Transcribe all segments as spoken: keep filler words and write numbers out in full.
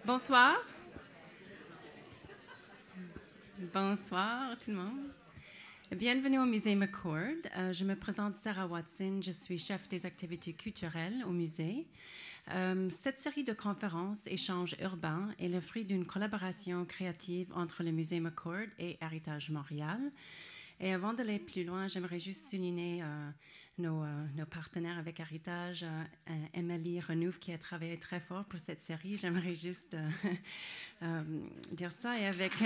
Bonsoir. Bonsoir tout le monde. Bienvenue au musée McCord. Euh, je me présente Sarah Watson, je suis chef des activités culturelles au musée. Euh, cette série de conférences Échanges urbains est le fruit d'une collaboration créative entre le musée McCord et Héritage Montréal. Et avant d'aller plus loin, j'aimerais juste souligner euh, nos, euh, nos partenaires avec Héritage, euh, euh, Emily Renouf qui a travaillé très fort pour cette série. J'aimerais juste euh, euh, dire ça. Et avec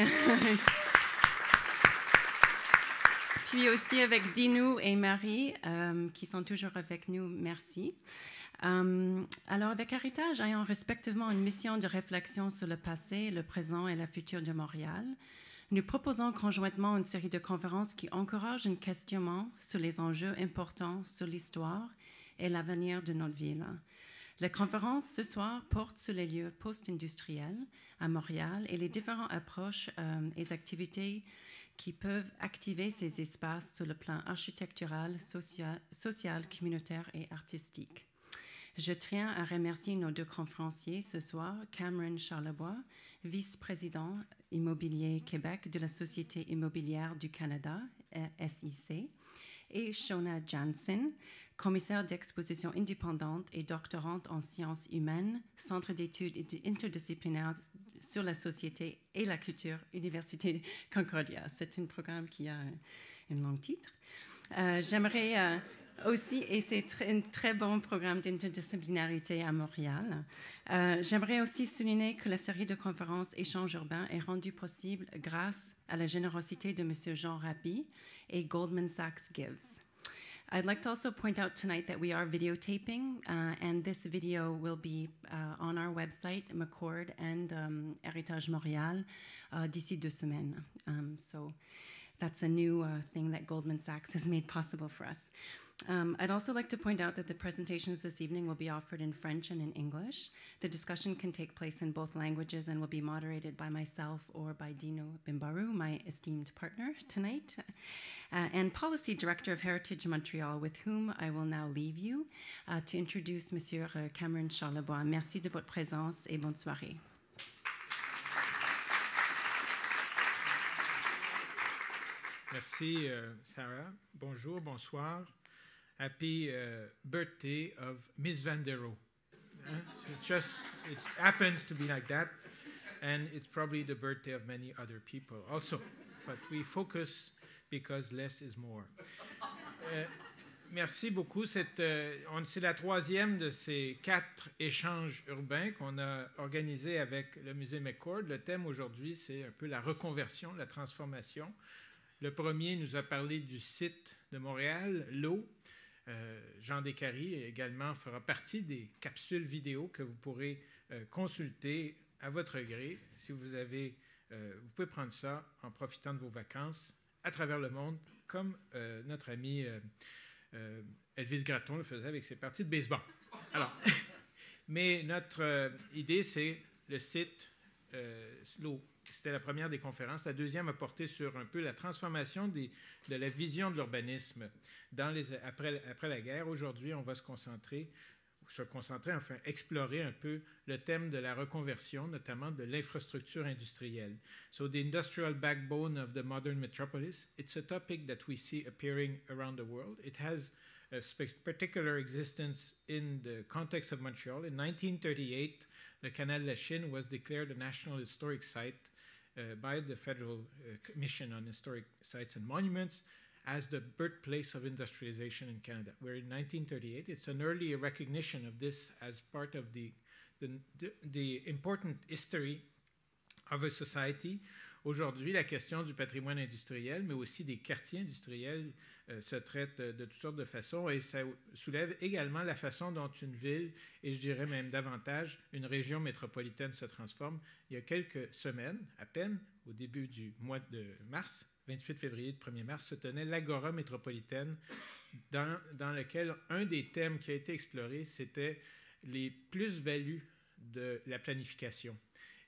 puis aussi avec Dinou et Marie euh, qui sont toujours avec nous. Merci. Um, alors, avec Héritage, ayant respectivement une mission de réflexion sur le passé, le présent et le futur de Montréal, nous proposons conjointement une série de conférences qui encouragent un questionnement sur les enjeux importants sur l'histoire et l'avenir de notre ville. La conférence ce soir porte sur les lieux post-industriels à Montréal et les différentes approches euh, et activités qui peuvent activer ces espaces sur le plan architectural, social, social, communautaire et artistique. Je tiens à remercier nos deux conférenciers ce soir, Cameron Charlebois, vice-président immobilier Québec de la Société immobilière du Canada, S I C, et Shona Jansen, commissaire d'exposition indépendante et doctorante en sciences humaines, Centre d'études interdisciplinaires sur la société et la culture, Université Concordia. C'est un programme qui a un, un long titre. Euh, J'aimerais euh, aussi, et c'est tr un très bon programme d'interdisciplinarité à Montréal, euh, j'aimerais aussi souligner que la série de conférences Échanges urbains est rendue possible grâce à la générosité de M. Jean Raby et Goldman Sachs Gives. I'd like to also point out tonight that we are videotaping, uh, and this video will be uh, on our website, McCord and um, Héritage Montréal, uh, d'ici deux semaines. Um, so that's a new uh, thing that Goldman Sachs has made possible for us. Um, I'd also like to point out that the presentations this evening will be offered in French and in English. The discussion can take place in both languages and will be moderated by myself or by Dino Bimbaru, my esteemed partner tonight, uh, and Policy Director of Heritage Montreal, with whom I will now leave you uh, to introduce Monsieur Cameron Charlebois. Merci de votre présence et bonne soirée. Merci, uh, Sarah. Bonjour, bonsoir. Happy uh, birthday of Miss Van der Rohe. Uh, so it just it happens to be like that, and it's probably the birthday of many other people also. But we focus because less is more. Uh, merci beaucoup. C'est euh, la troisième de ces quatre échanges urbains qu'on a organisés avec le musée McCord. Le thème aujourd'hui, c'est un peu la reconversion, la transformation. Le premier nous a parlé du site de Montréal, l'eau. Euh, Jean Descaries également fera partie des capsules vidéo que vous pourrez euh, consulter à votre gré. Si vous avez, euh, vous pouvez prendre ça en profitant de vos vacances à travers le monde, comme euh, notre ami euh, euh, Elvis Gratton le faisait avec ses parties de baseball. Alors, mais notre euh, idée, c'est le site, euh, l'eau. C'était la première des conférences. La deuxième a porté sur un peu la transformation des, de la vision de l'urbanisme dans les, après, après la guerre. Aujourd'hui, on va se concentrer, se concentrer, enfin explorer un peu le thème de la reconversion, notamment de l'infrastructure industrielle. So the industrial backbone of the modern metropolis, it's a topic that we see appearing around the world. It has a particular existence in the context of Montreal. In nineteen thirty-eight, the Canal de la Chine was declared a National Historic Site Uh, by the Federal uh, Commission on Historic Sites and Monuments as the birthplace of industrialization in Canada. Where in nineteen thirty-eight, it's an early recognition of this as part of the, the, the, the important history of a society. Aujourd'hui, la question du patrimoine industriel, mais aussi des quartiers industriels, euh, se traite de, de toutes sortes de façons et ça soulève également la façon dont une ville, et je dirais même davantage, une région métropolitaine se transforme. Il y a quelques semaines, à peine, au début du mois de mars, vingt-huit février, premier mars, se tenait l'Agora métropolitaine dans, dans lequel un des thèmes qui a été exploré, c'était les plus-values de la planification.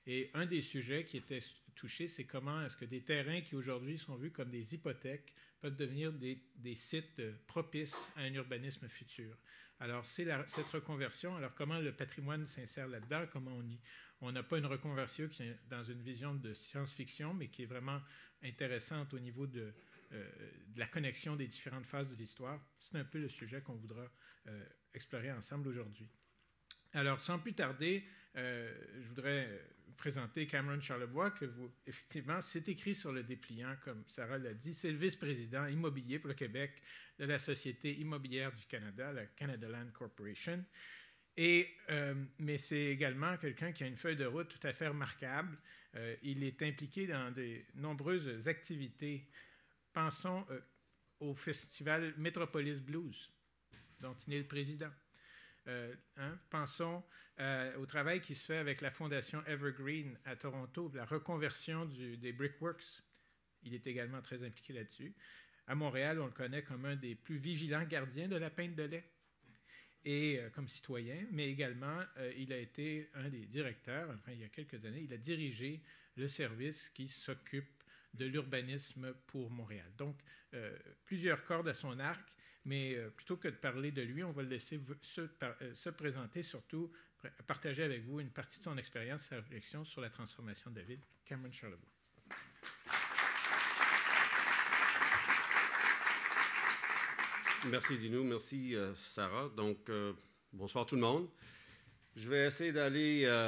Et un des sujets qui était touché, c'est comment est-ce que des terrains qui aujourd'hui sont vus comme des hypothèques peuvent devenir des, des sites propices à un urbanisme futur. Alors, c'est la, cette reconversion. Alors, comment le patrimoine s'insère là-dedans? Comment on y... On n'a pas une reconversion qui est dans une vision de science-fiction, mais qui est vraiment intéressante au niveau de, euh, de la connexion des différentes phases de l'histoire. C'est un peu le sujet qu'on voudra euh, explorer ensemble aujourd'hui. Alors, sans plus tarder, euh, je voudrais présenter Cameron Charlebois, que vous, effectivement, c'est écrit sur le dépliant, comme Sarah l'a dit. C'est le vice-président immobilier pour le Québec de la Société immobilière du Canada, la Canada Land Corporation. Et, euh, mais c'est également quelqu'un qui a une feuille de route tout à fait remarquable. Euh, il est impliqué dans de nombreuses activités. Pensons euh, au festival Metropolis Blues, dont il est le président. Euh, hein, pensons euh, au travail qui se fait avec la Fondation Evergreen à Toronto, la reconversion du, des Brickworks. Il est également très impliqué là-dessus. À Montréal, on le connaît comme un des plus vigilants gardiens de la pinte de lait, et euh, comme citoyen, mais également, euh, il a été un des directeurs, enfin, il y a quelques années, il a dirigé le service qui s'occupe de l'urbanisme pour Montréal. Donc, euh, plusieurs cordes à son arc, mais euh, plutôt que de parler de lui, on va le laisser se, par, euh, se présenter, surtout partager avec vous une partie de son expérience et sa réflexion sur la transformation de la ville. Cameron Charlebois. Merci Dino, merci euh, Sarah. Donc, euh, bonsoir tout le monde. Je vais essayer d'aller euh,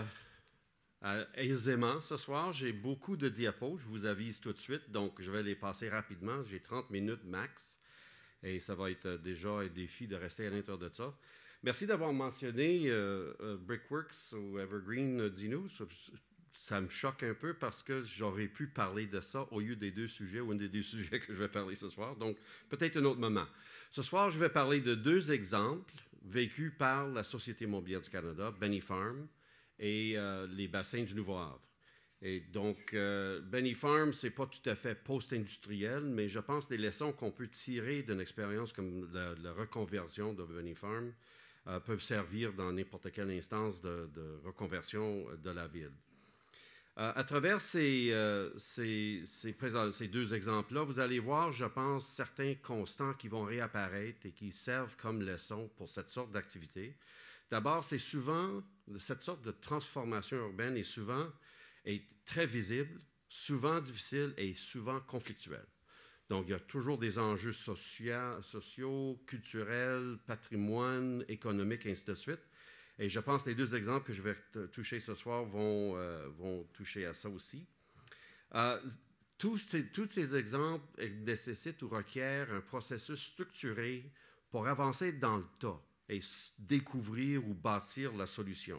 aisément ce soir. J'ai beaucoup de diapos, je vous avise tout de suite, donc je vais les passer rapidement. J'ai trente minutes max et ça va être déjà un défi de rester à l'intérieur de ça. Merci d'avoir mentionné euh, euh, Brickworks ou Evergreen, Dino. Ça, ça me choque un peu parce que j'aurais pu parler de ça au lieu des deux sujets ou un des deux sujets que je vais parler ce soir. Donc, peut-être un autre moment. Ce soir, je vais parler de deux exemples vécus par la Société immobilière du Canada, Benny Farm et euh, les bassins du Nouveau-Havre. Et donc, euh, Benny Farm, ce n'est pas tout à fait post-industriel, mais je pense que les leçons qu'on peut tirer d'une expérience comme la, la reconversion de Benny Farm euh, peuvent servir dans n'importe quelle instance de, de reconversion de la ville. Euh, à travers ces, euh, ces, ces, ces deux exemples-là, vous allez voir, je pense, certains constants qui vont réapparaître et qui servent comme leçon pour cette sorte d'activité. D'abord, c'est souvent, cette sorte de transformation urbaine est souvent est très visible, souvent difficile et souvent conflictuelle. Donc, il y a toujours des enjeux sociaux, sociaux culturels, patrimoine, économique, et ainsi de suite. Et je pense que les deux exemples que je vais toucher ce soir vont, euh, vont toucher à ça aussi. Euh, tous, ces, tous ces exemples nécessitent ou requièrent un processus structuré pour avancer dans le tas et découvrir ou bâtir la solution.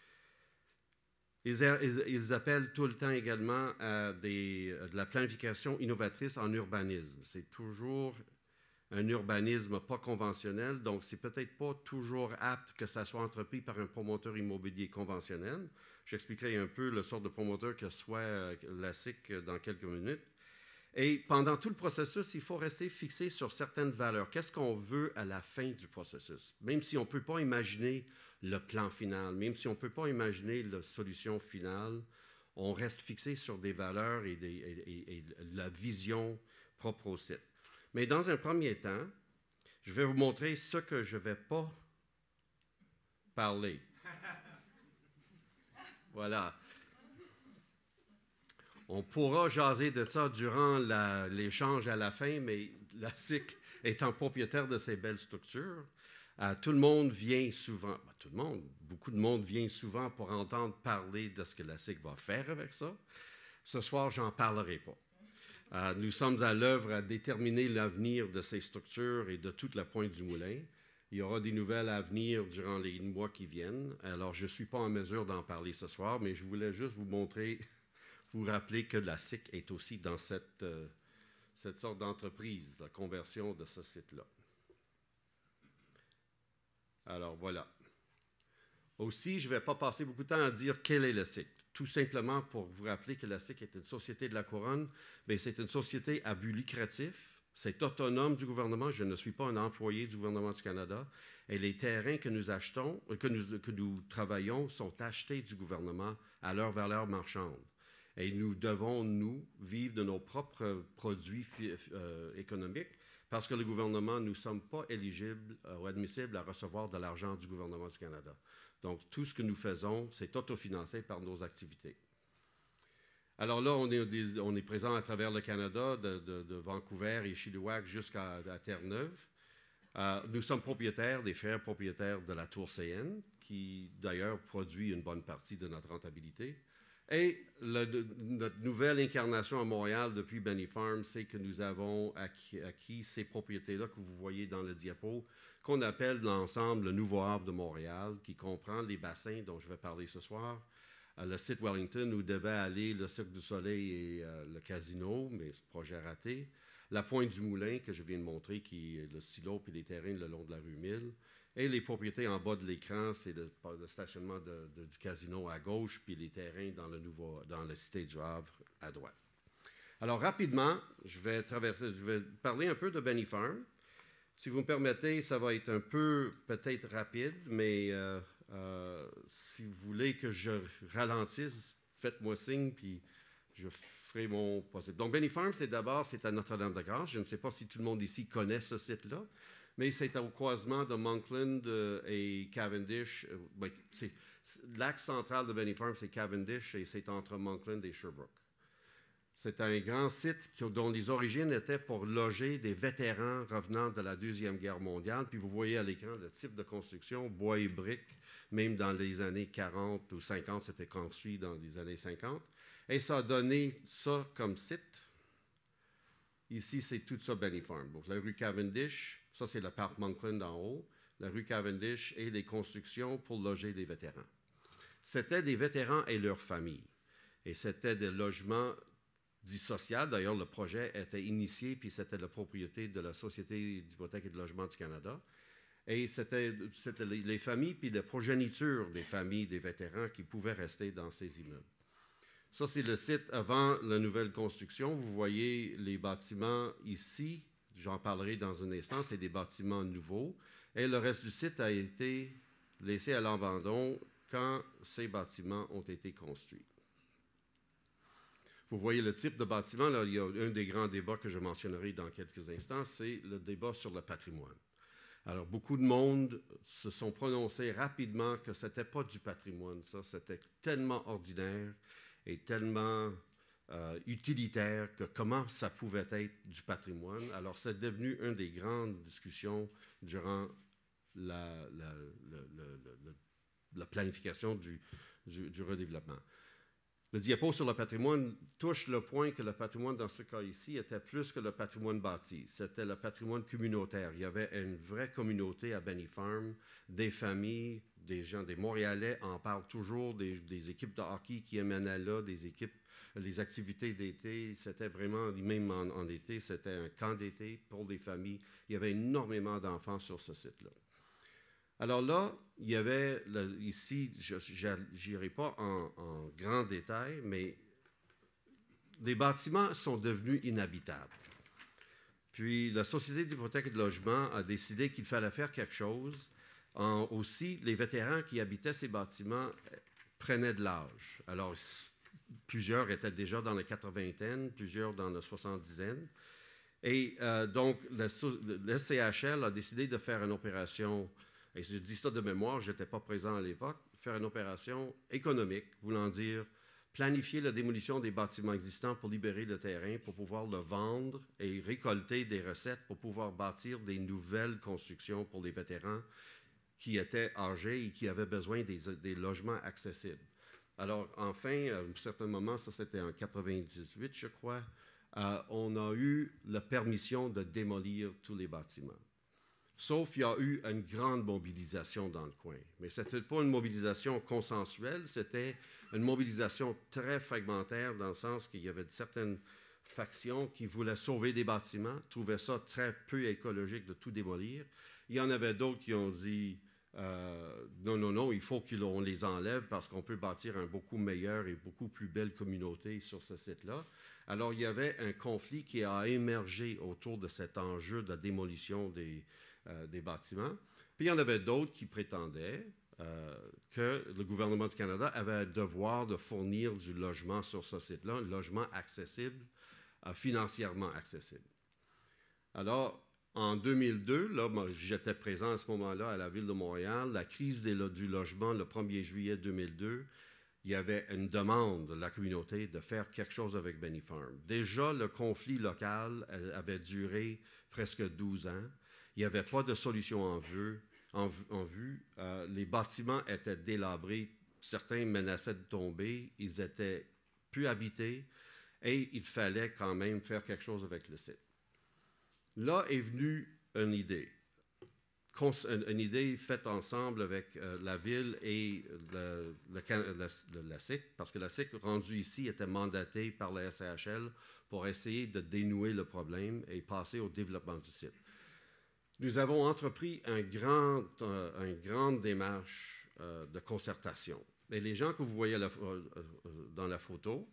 Ils, ils, ils appellent tout le temps également à des, de la planification innovatrice en urbanisme. C'est toujours un urbanisme pas conventionnel, donc c'est peut-être pas toujours apte que ça soit entrepris par un promoteur immobilier conventionnel. J'expliquerai un peu le sort de promoteur que soit la S I C dans quelques minutes. Et pendant tout le processus, il faut rester fixé sur certaines valeurs. Qu'est-ce qu'on veut à la fin du processus? Même si on ne peut pas imaginer le plan final, même si on ne peut pas imaginer la solution finale, on reste fixé sur des valeurs et, des, et, et, et la vision propre au site. Mais dans un premier temps, je vais vous montrer ce que je ne vais pas parler. Voilà. On pourra jaser de ça durant la, l'échange à la fin, mais la S I C étant propriétaire de ces belles structures, euh, tout le monde vient souvent, ben, tout le monde, beaucoup de monde vient souvent pour entendre parler de ce que la S I C va faire avec ça. Ce soir, je n'en parlerai pas. Euh, nous sommes à l'œuvre à déterminer l'avenir de ces structures et de toute la pointe du moulin. Il y aura des nouvelles à venir durant les mois qui viennent. Alors, je ne suis pas en mesure d'en parler ce soir, mais je voulais juste vous montrer, vous rappeler que la S I C est aussi dans cette, euh, cette sorte d'entreprise, la conversion de ce site-là. Alors, voilà. Aussi, je ne vais pas passer beaucoup de temps à dire quel est le S I C. Tout simplement pour vous rappeler que la S I C est une société de la couronne, mais c'est une société à but lucratif. C'est autonome du gouvernement. Je ne suis pas un employé du gouvernement du Canada. Et les terrains que nous achetons, que nous, que nous travaillons, sont achetés du gouvernement à leur valeur marchande. Et nous devons, nous, vivre de nos propres produits euh, économiques parce que le gouvernement, nous ne sommes pas éligibles euh, ou admissibles à recevoir de l'argent du gouvernement du Canada. Donc, tout ce que nous faisons, c'est autofinancé par nos activités. Alors là, on est, on est présent à travers le Canada, de, de, de Vancouver et Chilliwack jusqu'à Terre-Neuve. Euh, nous sommes propriétaires des frères propriétaires de la Tour C N, qui d'ailleurs produit une bonne partie de notre rentabilité. Et le, de, notre nouvelle incarnation à Montréal depuis Benny Farm, c'est que nous avons acquis, acquis ces propriétés-là que vous voyez dans le diapo, qu'on appelle l'ensemble le Nouveau Havre de Montréal, qui comprend les bassins dont je vais parler ce soir, le site Wellington où devait aller le Cirque du Soleil et euh, le casino, mais ce projet raté. La Pointe du Moulin, que je viens de montrer, qui est le silo puis les terrains le long de la rue Mille. Et les propriétés en bas de l'écran, c'est le, le stationnement de, de, du casino à gauche, puis les terrains dans, le nouveau, dans la Cité du Havre à droite. Alors, rapidement, je vais, traverser, je vais parler un peu de Benny Farm. Si vous me permettez, ça va être un peu peut-être rapide, mais euh, euh, si vous voulez que je ralentisse, faites-moi signe, puis je ferai mon possible. Donc, Benny Farm, c'est d'abord, c'est à Notre-Dame-de-Grâce. Je ne sais pas si tout le monde ici connaît ce site-là, mais c'est au croisement de Monkland euh, et Cavendish. Euh, ben, l'axe central de Benny Farm, c'est Cavendish, et c'est entre Monkland et Sherbrooke. C'est un grand site qui, dont les origines étaient pour loger des vétérans revenant de la Deuxième Guerre mondiale. Puis vous voyez à l'écran le type de construction, bois et briques, même dans les années quarante ou cinquante, c'était construit dans les années cinquante. Et ça a donné ça comme site. Ici, c'est tout ça Benny Farm. Donc, la rue Cavendish, ça c'est le parc Monkland en haut, la rue Cavendish et les constructions pour loger des vétérans. C'était des vétérans et leurs familles. Et c'était des logements dit social. D'ailleurs, le projet était initié, puis c'était la propriété de la Société d'hypothèque et de logement du Canada. Et c'était les, les familles, puis la progéniture des familles des vétérans qui pouvaient rester dans ces immeubles. Ça, c'est le site avant la nouvelle construction. Vous voyez les bâtiments ici. J'en parlerai dans un instant. C'est des bâtiments nouveaux. Et le reste du site a été laissé à l'abandon quand ces bâtiments ont été construits. Vous voyez le type de bâtiment. Là, il y a un des grands débats que je mentionnerai dans quelques instants, c'est le débat sur le patrimoine. Alors, beaucoup de monde se sont prononcés rapidement que ce n'était pas du patrimoine, ça. C'était tellement ordinaire et tellement euh, utilitaire que comment ça pouvait être du patrimoine. Alors, c'est devenu une des grandes discussions durant la, la, la, la, la, la planification du, du, du redéveloppement. Le diapo sur le patrimoine touche le point que le patrimoine, dans ce cas ici, était plus que le patrimoine bâti. C'était le patrimoine communautaire. Il y avait une vraie communauté à Benny Farm, des familles, des gens, des Montréalais en parlent toujours, des, des équipes de hockey qui émanaient là, des équipes, les activités d'été. C'était vraiment, même en, en été, c'était un camp d'été pour des familles. Il y avait énormément d'enfants sur ce site-là. Alors là, il y avait, le, ici, je n'irai pas en, en grand détail, mais les bâtiments sont devenus inhabitables. Puis la Société d'hypothèque et de logement a décidé qu'il fallait faire quelque chose. En, aussi, les vétérans qui habitaient ces bâtiments prenaient de l'âge. Alors, plusieurs étaient déjà dans la quatre-vingtaine, plusieurs dans la soixante-dizaine. Et euh, donc, le S C H L a décidé de faire une opération. Et je dis ça de mémoire, je n'étais pas présent à l'époque, faire une opération économique, voulant dire planifier la démolition des bâtiments existants pour libérer le terrain, pour pouvoir le vendre et récolter des recettes pour pouvoir bâtir des nouvelles constructions pour les vétérans qui étaient âgés et qui avaient besoin des, des logements accessibles. Alors, enfin, à un certain moment, ça c'était en quatre-vingt-dix-huit, je crois, euh, on a eu la permission de démolir tous les bâtiments. Sauf qu'il y a eu une grande mobilisation dans le coin. Mais ce n'était pas une mobilisation consensuelle, c'était une mobilisation très fragmentaire dans le sens qu'il y avait certaines factions qui voulaient sauver des bâtiments, trouvaient ça très peu écologique de tout démolir. Il y en avait d'autres qui ont dit euh, non, non, non, il faut qu'on les enlève parce qu'on peut bâtir un beaucoup meilleur et beaucoup plus belle communauté sur ce site-là. Alors, il y avait un conflit qui a émergé autour de cet enjeu de démolition des, euh, des bâtiments. Puis, il y en avait d'autres qui prétendaient euh, que le gouvernement du Canada avait un devoir de fournir du logement sur ce site-là, un logement accessible, euh, financièrement accessible. Alors, en deux mille deux, là, moi, j'étais présent à ce moment-là à la Ville de Montréal, la crise des, du logement, le premier juillet deux mille deux, il y avait une demande de la communauté de faire quelque chose avec Benny Farm. Déjà, le conflit local avait duré presque douze ans. Il n'y avait pas de solution en vue. En, en vue. Euh, les bâtiments étaient délabrés. Certains menaçaient de tomber. Ils étaient plus habités. Et il fallait quand même faire quelque chose avec le site. Là est venue une idée. Une idée faite ensemble avec euh, la Ville et le, le, le, le, la S I C, parce que la S I C, rendue ici, était mandatée par la S A H L pour essayer de dénouer le problème et passer au développement du site. Nous avons entrepris un grand, euh, une grande démarche euh, de concertation. Et les gens que vous voyez la, euh, dans la photo,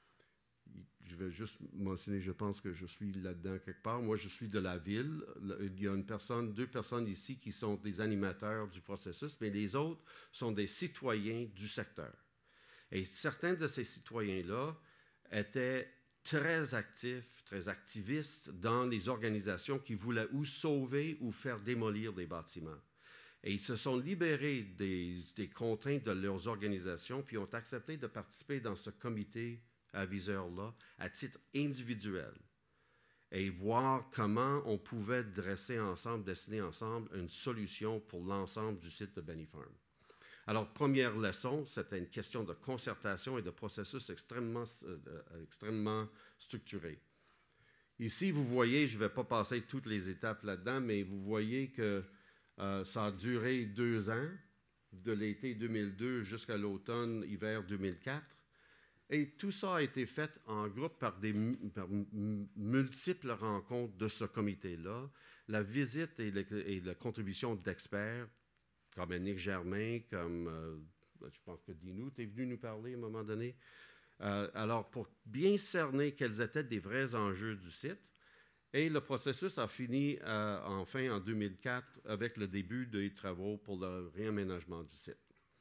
je vais juste mentionner, je pense que je suis là-dedans quelque part. Moi, je suis de la Ville. Il y a une personne, deux personnes ici qui sont des animateurs du processus, mais les autres sont des citoyens du secteur. Et certains de ces citoyens-là étaient très actifs, très activistes dans les organisations qui voulaient ou sauver ou faire démolir des bâtiments. Et ils se sont libérés des, des contraintes de leurs organisations, puis ont accepté de participer dans ce comité aviseur-là à titre individuel et voir comment on pouvait dresser ensemble, dessiner ensemble une solution pour l'ensemble du site de Benny Farm. Alors, première leçon, c'était une question de concertation et de processus extrêmement, euh, extrêmement structuré. Ici, vous voyez, je ne vais pas passer toutes les étapes là-dedans, mais vous voyez que euh, ça a duré deux ans, de l'été deux mille deux jusqu'à l'automne, hiver deux mille quatre. Et tout ça a été fait en groupe par des par multiples rencontres de ce comité-là. La visite et, le, et la contribution d'experts, comme Annick Germain, comme, euh, je pense que Dinou, tu es venu nous parler à un moment donné. Euh, alors, pour bien cerner quels étaient les vrais enjeux du site. Et le processus a fini euh, enfin en deux mille quatre avec le début des travaux pour le réaménagement du site.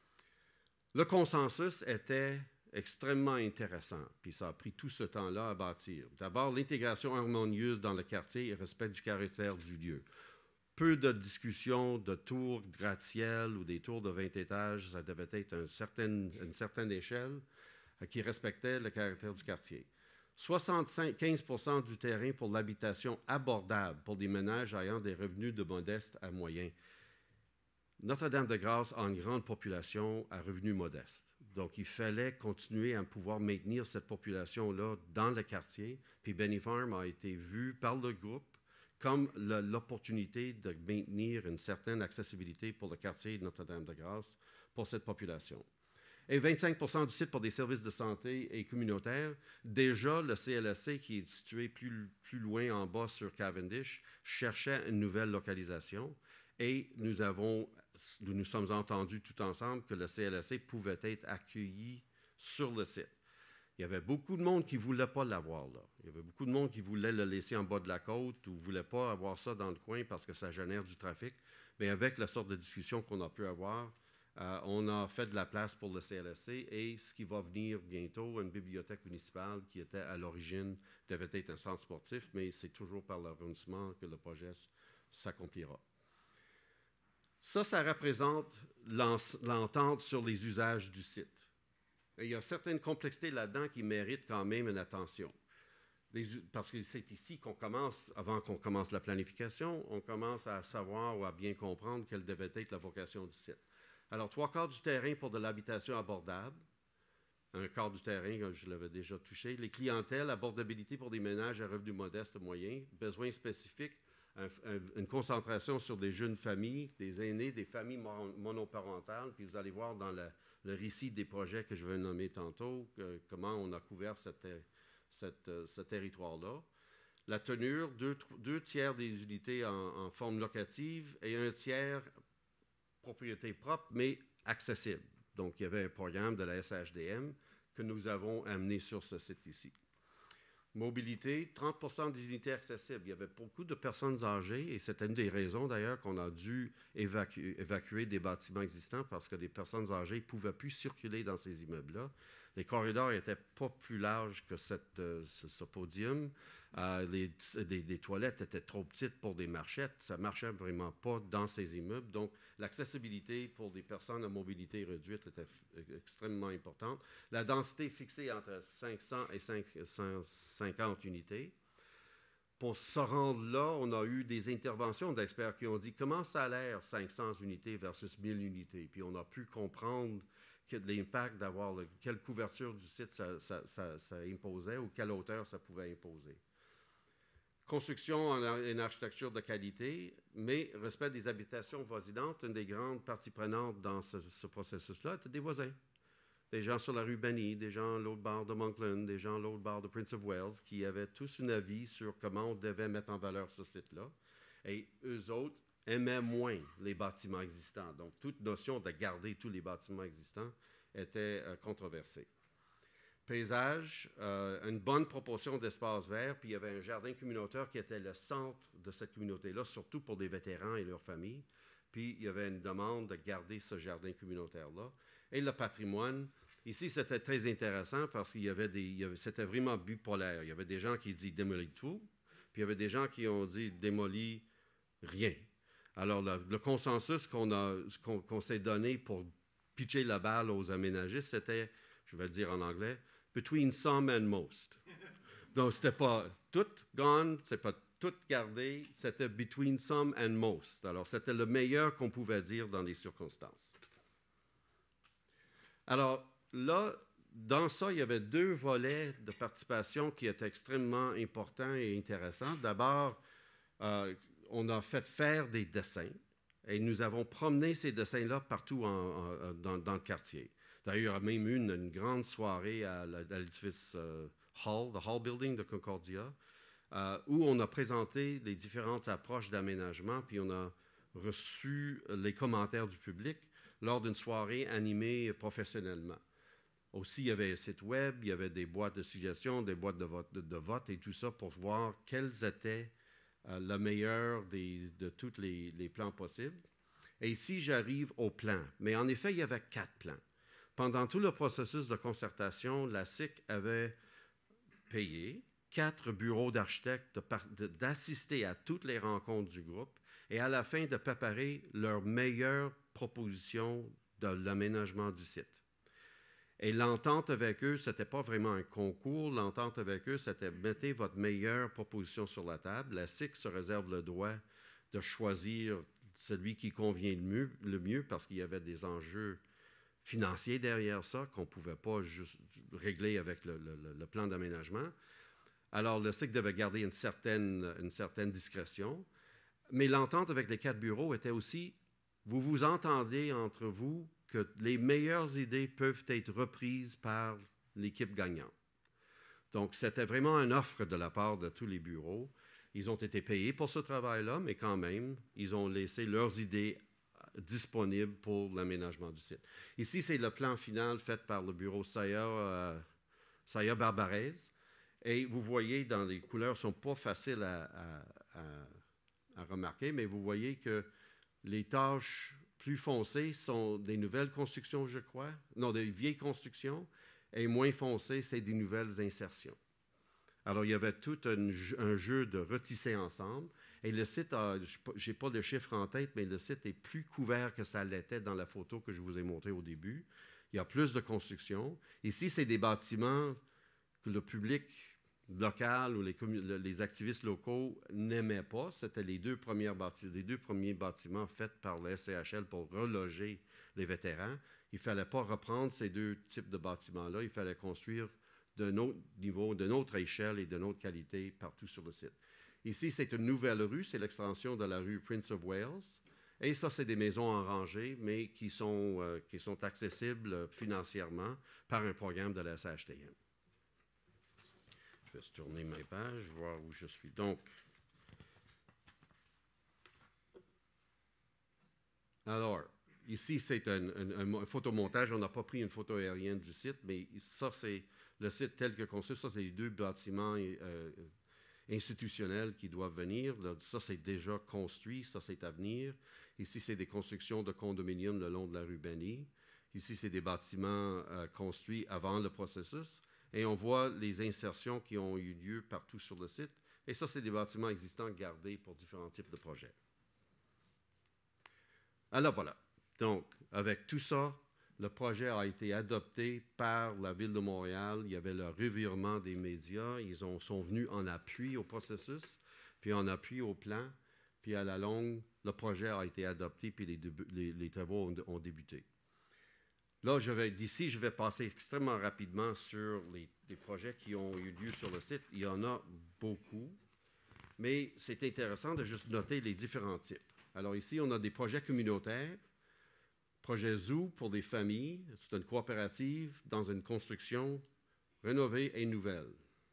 Le consensus était extrêmement intéressant, puis ça a pris tout ce temps-là à bâtir. D'abord, l'intégration harmonieuse dans le quartier et respect du caractère du lieu. Peu de discussions de tours gratte-ciel ou des tours de vingt étages, ça devait être une certaine, une certaine échelle euh, qui respectait le caractère du quartier. soixante-quinze pour cent du terrain pour l'habitation abordable pour des ménages ayant des revenus de modeste à moyen. Notre-Dame-de-Grâce a une grande population à revenus modestes. Donc, il fallait continuer à pouvoir maintenir cette population-là dans le quartier. Puis Benny Farm a été vu par le groupe comme l'opportunité de maintenir une certaine accessibilité pour le quartier de Notre-Dame-de-Grâce pour cette population. Et vingt-cinq pour cent du site pour des services de santé et communautaires. Déjà, le C L S C, qui est situé plus, plus loin en bas sur Cavendish, cherchait une nouvelle localisation. Et nous avons, nous nous sommes entendus tout ensemble que le C L S C pouvait être accueilli sur le site. Il y avait beaucoup de monde qui ne voulait pas l'avoir là. Il y avait beaucoup de monde qui voulait le laisser en bas de la côte ou ne voulait pas avoir ça dans le coin parce que ça génère du trafic. Mais avec la sorte de discussion qu'on a pu avoir, euh, on a fait de la place pour le C L S C et ce qui va venir bientôt, une bibliothèque municipale qui était à l'origine, devait être un centre sportif, mais c'est toujours par l'arrondissement que le projet s'accomplira. Ça, ça représente l'entente sur les usages du site. Et il y a certaines complexités là-dedans qui méritent quand même une attention. Les, parce que c'est ici qu'on commence, avant qu'on commence la planification, on commence à savoir ou à bien comprendre quelle devait être la vocation du site. Alors, trois quarts du terrain pour de l'habitation abordable, un quart du terrain, je l'avais déjà touché, les clientèles, abordabilité pour des ménages à revenus modestes moyens, besoins spécifiques, Un, un, une concentration sur des jeunes familles, des aînés, des familles mon, monoparentales, puis vous allez voir dans le, le récit des projets que je vais nommer tantôt, que, comment on a couvert cette, cette, ce territoire-là. La tenure, deux, deux tiers des unités en, en forme locative et un tiers propriété propre, mais accessible. Donc, il y avait un programme de la S H D M que nous avons amené sur ce site ici. Mobilité, trente pour cent des unités accessibles. Il y avait beaucoup de personnes âgées et c'était une des raisons d'ailleurs qu'on a dû évacuer, évacuer des bâtiments existants parce que les personnes âgées ne pouvaient plus circuler dans ces immeubles-là. Les corridors n'étaient pas plus larges que cette, euh, ce, ce podium. Euh, les, les, les toilettes étaient trop petites pour des marchettes. Ça ne marchait vraiment pas dans ces immeubles. Donc, l'accessibilité pour des personnes à mobilité réduite était extrêmement importante. La densité fixée entre cinq cents et cinq cent cinquante unités. Pour se rendre là, on a eu des interventions d'experts qui ont dit comment ça a l'air cinq cents unités versus mille unités. Puis on a pu comprendre que l'impact d'avoir le, quelle couverture du site ça, ça, ça, ça imposait ou quelle hauteur ça pouvait imposer. Construction en une architecture de qualité, mais respect des habitations voisinantes. Une des grandes parties prenantes dans ce, ce processus-là était des voisins. Des gens sur la rue Benny, des gens à l'autre bord de Monkland, des gens à l'autre bord de Prince of Wales, qui avaient tous un avis sur comment on devait mettre en valeur ce site-là. Et eux autres aimaient moins les bâtiments existants. Donc, toute notion de garder tous les bâtiments existants était euh, controversée. Paysage, euh, une bonne proportion d'espaces verts, puis il y avait un jardin communautaire qui était le centre de cette communauté-là, surtout pour des vétérans et leurs familles. Puis, il y avait une demande de garder ce jardin communautaire-là. Et le patrimoine, ici, c'était très intéressant parce qu'il y avait des, il y avait, c'était vraiment bipolaire. Il y avait des gens qui disaient démolis tout, puis il y avait des gens qui ont dit démolis rien. Alors, le, le consensus qu'on, a, qu'on, qu'on s'est donné pour pitcher la balle aux aménagistes, c'était, je vais le dire en anglais, between some and most. Donc, c'était pas tout gone, c'est pas tout gardé, c'était between some and most. Alors, c'était le meilleur qu'on pouvait dire dans les circonstances. Alors, là, dans ça, il y avait deux volets de participation qui étaient extrêmement importants et intéressants. D'abord, euh, on a fait faire des dessins et nous avons promené ces dessins-là partout en, en, dans, dans le quartier. D'ailleurs, il y a même eu une, une grande soirée à, à l'édifice euh, Hall, the Hall Building de Concordia, euh, où on a présenté les différentes approches d'aménagement, puis on a reçu les commentaires du public lors d'une soirée animée professionnellement. Aussi, il y avait un site web, il y avait des boîtes de suggestions, des boîtes de vote, de, de vote et tout ça pour voir quels étaient euh, le meilleur des, de tous les, les plans possibles. Et ici, j'arrive au plan. Mais en effet, il y avait quatre plans. Pendant tout le processus de concertation, la S I C avait payé quatre bureaux d'architectes de, d'assister à toutes les rencontres du groupe et à la fin de préparer leurs meilleures propositions de l'aménagement du site. Et l'entente avec eux, ce n'était pas vraiment un concours. L'entente avec eux, c'était mettez votre meilleure proposition sur la table. La S I C se réserve le droit de choisir celui qui convient le mieux, le mieux parce qu'il y avait des enjeux financiers derrière ça qu'on ne pouvait pas juste régler avec le, le, le plan d'aménagement. Alors, le S I C devait garder une certaine, une certaine discrétion. Mais l'entente avec les quatre bureaux était aussi, vous vous entendez entre vous que les meilleures idées peuvent être reprises par l'équipe gagnante. Donc, c'était vraiment une offre de la part de tous les bureaux. Ils ont été payés pour ce travail-là, mais quand même, ils ont laissé leurs idées disponibles pour l'aménagement du site. Ici, c'est le plan final fait par le bureau Saya, euh, Saya Barbarez. Et vous voyez, dans les couleurs, ne sont pas faciles à, à, à, à remarquer, mais vous voyez que les tâches plus foncées sont des nouvelles constructions, je crois. Non, des vieilles constructions. Et moins foncées, c'est des nouvelles insertions. Alors, il y avait tout un, un jeu de retisser ensemble. Et le site, a, je n'ai pas de chiffre en tête, mais le site est plus couvert que ça l'était dans la photo que je vous ai montrée au début. Il y a plus de construction. Ici, c'est des bâtiments que le public local ou les, les activistes locaux n'aimaient pas. C'était les deux, premières bâti- les deux premiers bâtiments faits par le S C H L pour reloger les vétérans. Il ne fallait pas reprendre ces deux types de bâtiments-là. Il fallait construire d'un autre niveau, d'une autre échelle et d'une autre qualité partout sur le site. Ici, c'est une nouvelle rue. C'est l'extension de la rue Prince of Wales. Et ça, c'est des maisons en rangée, mais qui sont, euh, qui sont accessibles financièrement par un programme de la S H D M. Je vais tourner mes pages, voir où je suis. Donc, alors, ici, c'est un, un, un photomontage. On n'a pas pris une photo aérienne du site, mais ça, c'est le site tel que conçu. Ça, c'est les deux bâtiments euh, institutionnels qui doivent venir. Là, ça, c'est déjà construit. Ça, c'est à venir. Ici, c'est des constructions de condominiums le long de la rue Benny. Ici, c'est des bâtiments euh, construits avant le processus. Et on voit les insertions qui ont eu lieu partout sur le site. Et ça, c'est des bâtiments existants gardés pour différents types de projets. Alors voilà. Donc, avec tout ça, le projet a été adopté par la Ville de Montréal. Il y avait le revirement des médias. Ils ont, sont venus en appui au processus, puis en appui au plan. Puis à la longue, le projet a été adopté, puis les, les, les travaux ont, ont débuté. Là, je vais, d'ici, je vais passer extrêmement rapidement sur les, les projets qui ont eu lieu sur le site. Il y en a beaucoup, mais c'est intéressant de juste noter les différents types. Alors ici, on a des projets communautaires. Projet Zoo pour des familles. C'est une coopérative dans une construction rénovée et nouvelle.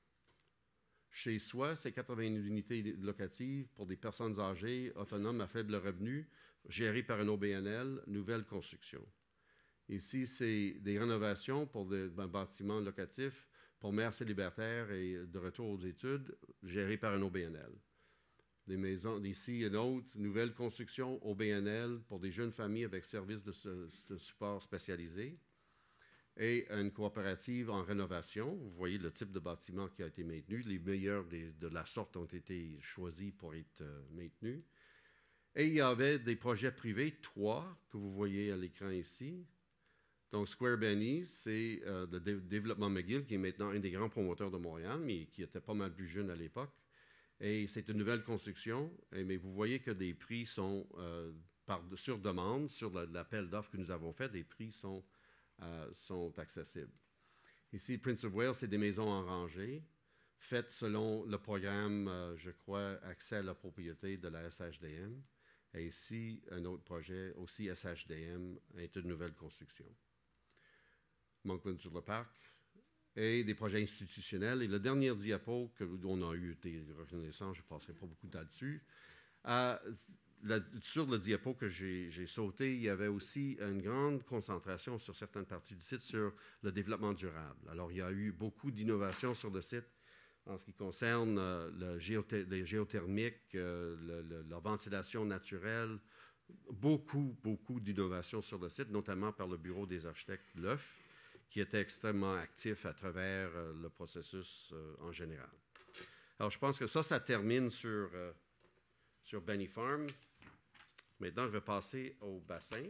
Chez Soi, c'est quatre-vingts unités locatives pour des personnes âgées, autonomes à faible revenu, gérées par un O B N L, nouvelle construction. Ici, c'est des rénovations pour des bâtiments locatifs pour mères célibataires et de retour aux études, gérés par un O B N L. Des maisons, ici, une autre nouvelle construction O B N L pour des jeunes familles avec services de, de support spécialisés. Et une coopérative en rénovation. Vous voyez le type de bâtiment qui a été maintenu. Les meilleurs des, de la sorte ont été choisis pour être euh, maintenus. Et il y avait des projets privés, trois, que vous voyez à l'écran ici. Donc, Square Benny, c'est euh, le dé développement McGill, qui est maintenant un des grands promoteurs de Montréal, mais qui était pas mal plus jeune à l'époque. Et c'est une nouvelle construction, et, mais vous voyez que des prix sont euh, par, sur demande, sur l'appel d'offres que nous avons fait, des prix sont, euh, sont accessibles. Ici, Prince of Wales, c'est des maisons en rangée, faites selon le programme, euh, je crois, accès à la propriété de la S H D M. Et ici, un autre projet, aussi S H D M, est une nouvelle construction. Monkland-sur-le-Parc, et des projets institutionnels. Et le dernier diapo que, on a eu des reconnaissances, je ne passerai pas beaucoup là-dessus. Euh, sur le diapo que j'ai sauté, il y avait aussi une grande concentration sur certaines parties du site sur le développement durable. Alors, il y a eu beaucoup d'innovations sur le site en ce qui concerne euh, le géothe les géothermiques, euh, le, le, la ventilation naturelle, beaucoup, beaucoup d'innovations sur le site, notamment par le Bureau des architectes L E F, qui était extrêmement actif à travers euh, le processus euh, en général. Alors, je pense que ça, ça termine sur, euh, sur Benny Farm. Maintenant, je vais passer au bassin.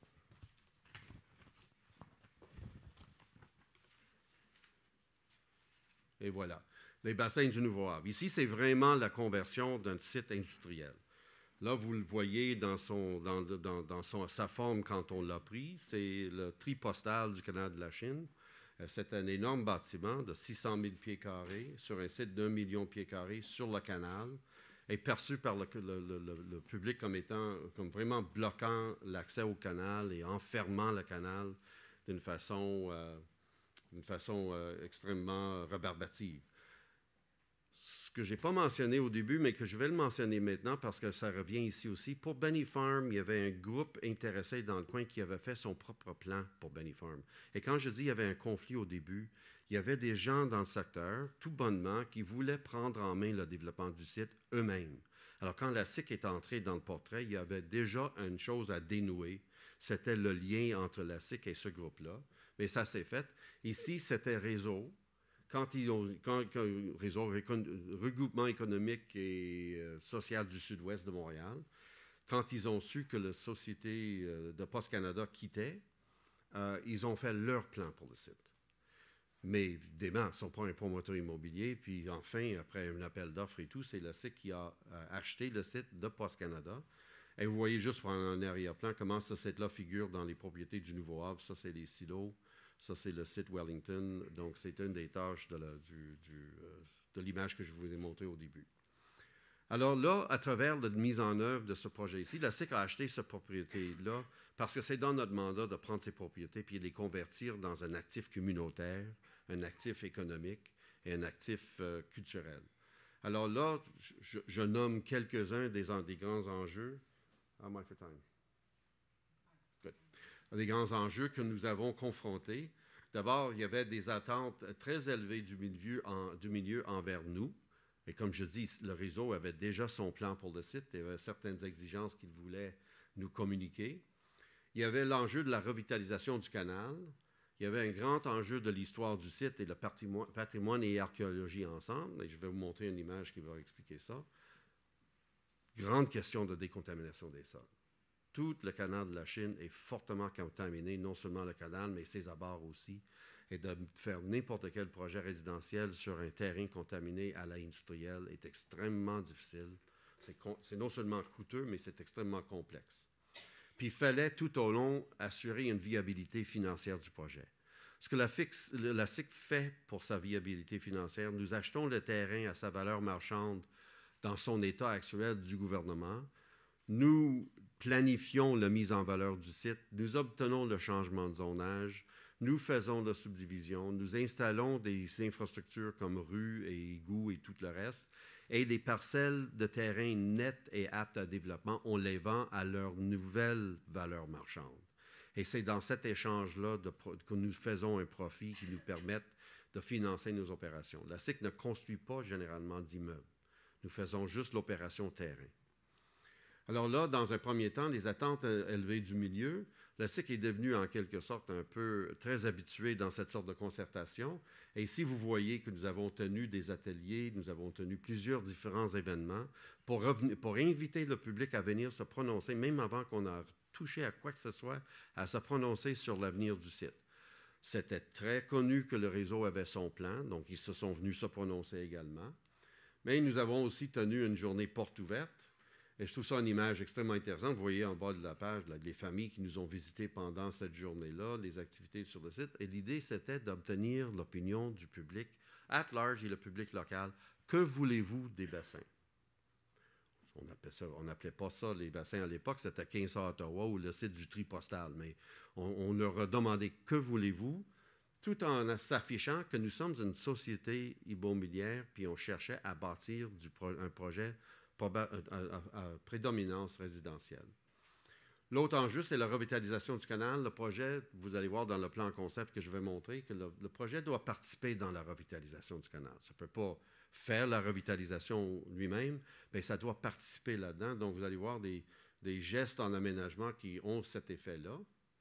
Et voilà, les bassins du Nouveau-Havre. Ici, c'est vraiment la conversion d'un site industriel. Là, vous le voyez dans, son, dans, dans, dans son, sa forme quand on l'a pris. C'est le tri postal du canal de la Chine. C'est un énorme bâtiment de six cent mille pieds carrés sur un site d'un million de pieds carrés sur le canal et perçu par le, le, le, le public comme étant comme vraiment bloquant l'accès au canal et enfermant le canal d'une façon, euh, d'une façon euh, extrêmement rébarbative. Ce que je n'ai pas mentionné au début, mais que je vais le mentionner maintenant parce que ça revient ici aussi. Pour Benny Farm, il y avait un groupe intéressé dans le coin qui avait fait son propre plan pour Benny Farm. Et quand je dis qu'il y avait un conflit au début, il y avait des gens dans le secteur, tout bonnement, qui voulaient prendre en main le développement du site eux-mêmes. Alors, quand la S I C est entrée dans le portrait, il y avait déjà une chose à dénouer. C'était le lien entre la S I C et ce groupe-là. Mais ça s'est fait. Ici, c'était Réseau. Quand ils ont, quand, quand, réseau regroupement économique et euh, social du sud-ouest de Montréal, quand ils ont su que la société euh, de Poste Canada quittait, euh, ils ont fait leur plan pour le site. Mais évidemment, ils ne sont pas un promoteur immobilier. Puis enfin, après un appel d'offres et tout, c'est le site qui a euh, acheté le site de Poste Canada. Et vous voyez juste en arrière-plan comment ce site-là figure dans les propriétés du Nouveau-Havre. Ça, c'est les silos. Ça, c'est le site Wellington. Donc, c'est une des tâches de, la, du, du, euh, de l'image que je vous ai montrée au début. Alors là, à travers la mise en œuvre de ce projet ici, la S I C a acheté cette propriété-là parce que c'est dans notre mandat de prendre ces propriétés et de les convertir dans un actif communautaire, un actif économique et un actif euh, culturel. Alors là, je, je nomme quelques-uns des, des grands enjeux. How am I for time? Good. des grands enjeux que nous avons confrontés. D'abord, il y avait des attentes très élevées du milieu, en, du milieu envers nous. Et comme je dis, le réseau avait déjà son plan pour le site. Il y avait certaines exigences qu'il voulait nous communiquer. Il y avait l'enjeu de la revitalisation du canal. Il y avait un grand enjeu de l'histoire du site et le patrimoine, patrimoine et archéologie ensemble. Et je vais vous montrer une image qui va expliquer ça. Grande question de décontamination des sols. Tout le canal de la Chine est fortement contaminé, non seulement le canal, mais ses abords aussi. Et de faire n'importe quel projet résidentiel sur un terrain contaminé à l'industriel est extrêmement difficile. C'est, c'est non seulement coûteux, mais c'est extrêmement complexe. Puis il fallait tout au long assurer une viabilité financière du projet. Ce que la, fixe, la S I C fait pour sa viabilité financière, nous achetons le terrain à sa valeur marchande dans son état actuel du gouvernement. Nous planifions la mise en valeur du site, nous obtenons le changement de zonage, nous faisons la subdivision, nous installons des infrastructures comme rues et égouts et tout le reste, et les parcelles de terrain nettes et aptes à développement, on les vend à leur nouvelle valeur marchande. Et c'est dans cet échange-là de, que nous faisons un profit qui nous permet de financer nos opérations. La S I C ne construit pas généralement d'immeubles. Nous faisons juste l'opération terrain. Alors là, dans un premier temps, les attentes élevées du milieu, la S I C est devenue en quelque sorte un peu très habituée dans cette sorte de concertation. Et ici, vous voyez que nous avons tenu des ateliers, nous avons tenu plusieurs différents événements pour, revenir, pour inviter le public à venir se prononcer, même avant qu'on a touché à quoi que ce soit, à se prononcer sur l'avenir du site. C'était très connu que le réseau avait son plan, donc ils se sont venus se prononcer également. Mais nous avons aussi tenu une journée porte ouverte. Et je trouve ça une image extrêmement intéressante. Vous voyez en bas de la page là, les familles qui nous ont visités pendant cette journée-là, les activités sur le site. Et l'idée, c'était d'obtenir l'opinion du public at large et le public local. Que voulez-vous des bassins? On appelait ça, on n'appelait pas ça les bassins à l'époque, c'était quinze à Ottawa ou le site du tri postal. Mais on, on leur a demandé « Que voulez-vous? » tout en s'affichant que nous sommes une société immobilière, puis on cherchait à bâtir du pro, un projet à, à, à prédominance résidentielle. L'autre enjeu, c'est la revitalisation du canal. Le projet, vous allez voir dans le plan concept que je vais montrer, que le, le projet doit participer dans la revitalisation du canal. Ça ne peut pas faire la revitalisation lui-même, mais ça doit participer là-dedans. Donc, vous allez voir des, des gestes en aménagement qui ont cet effet-là.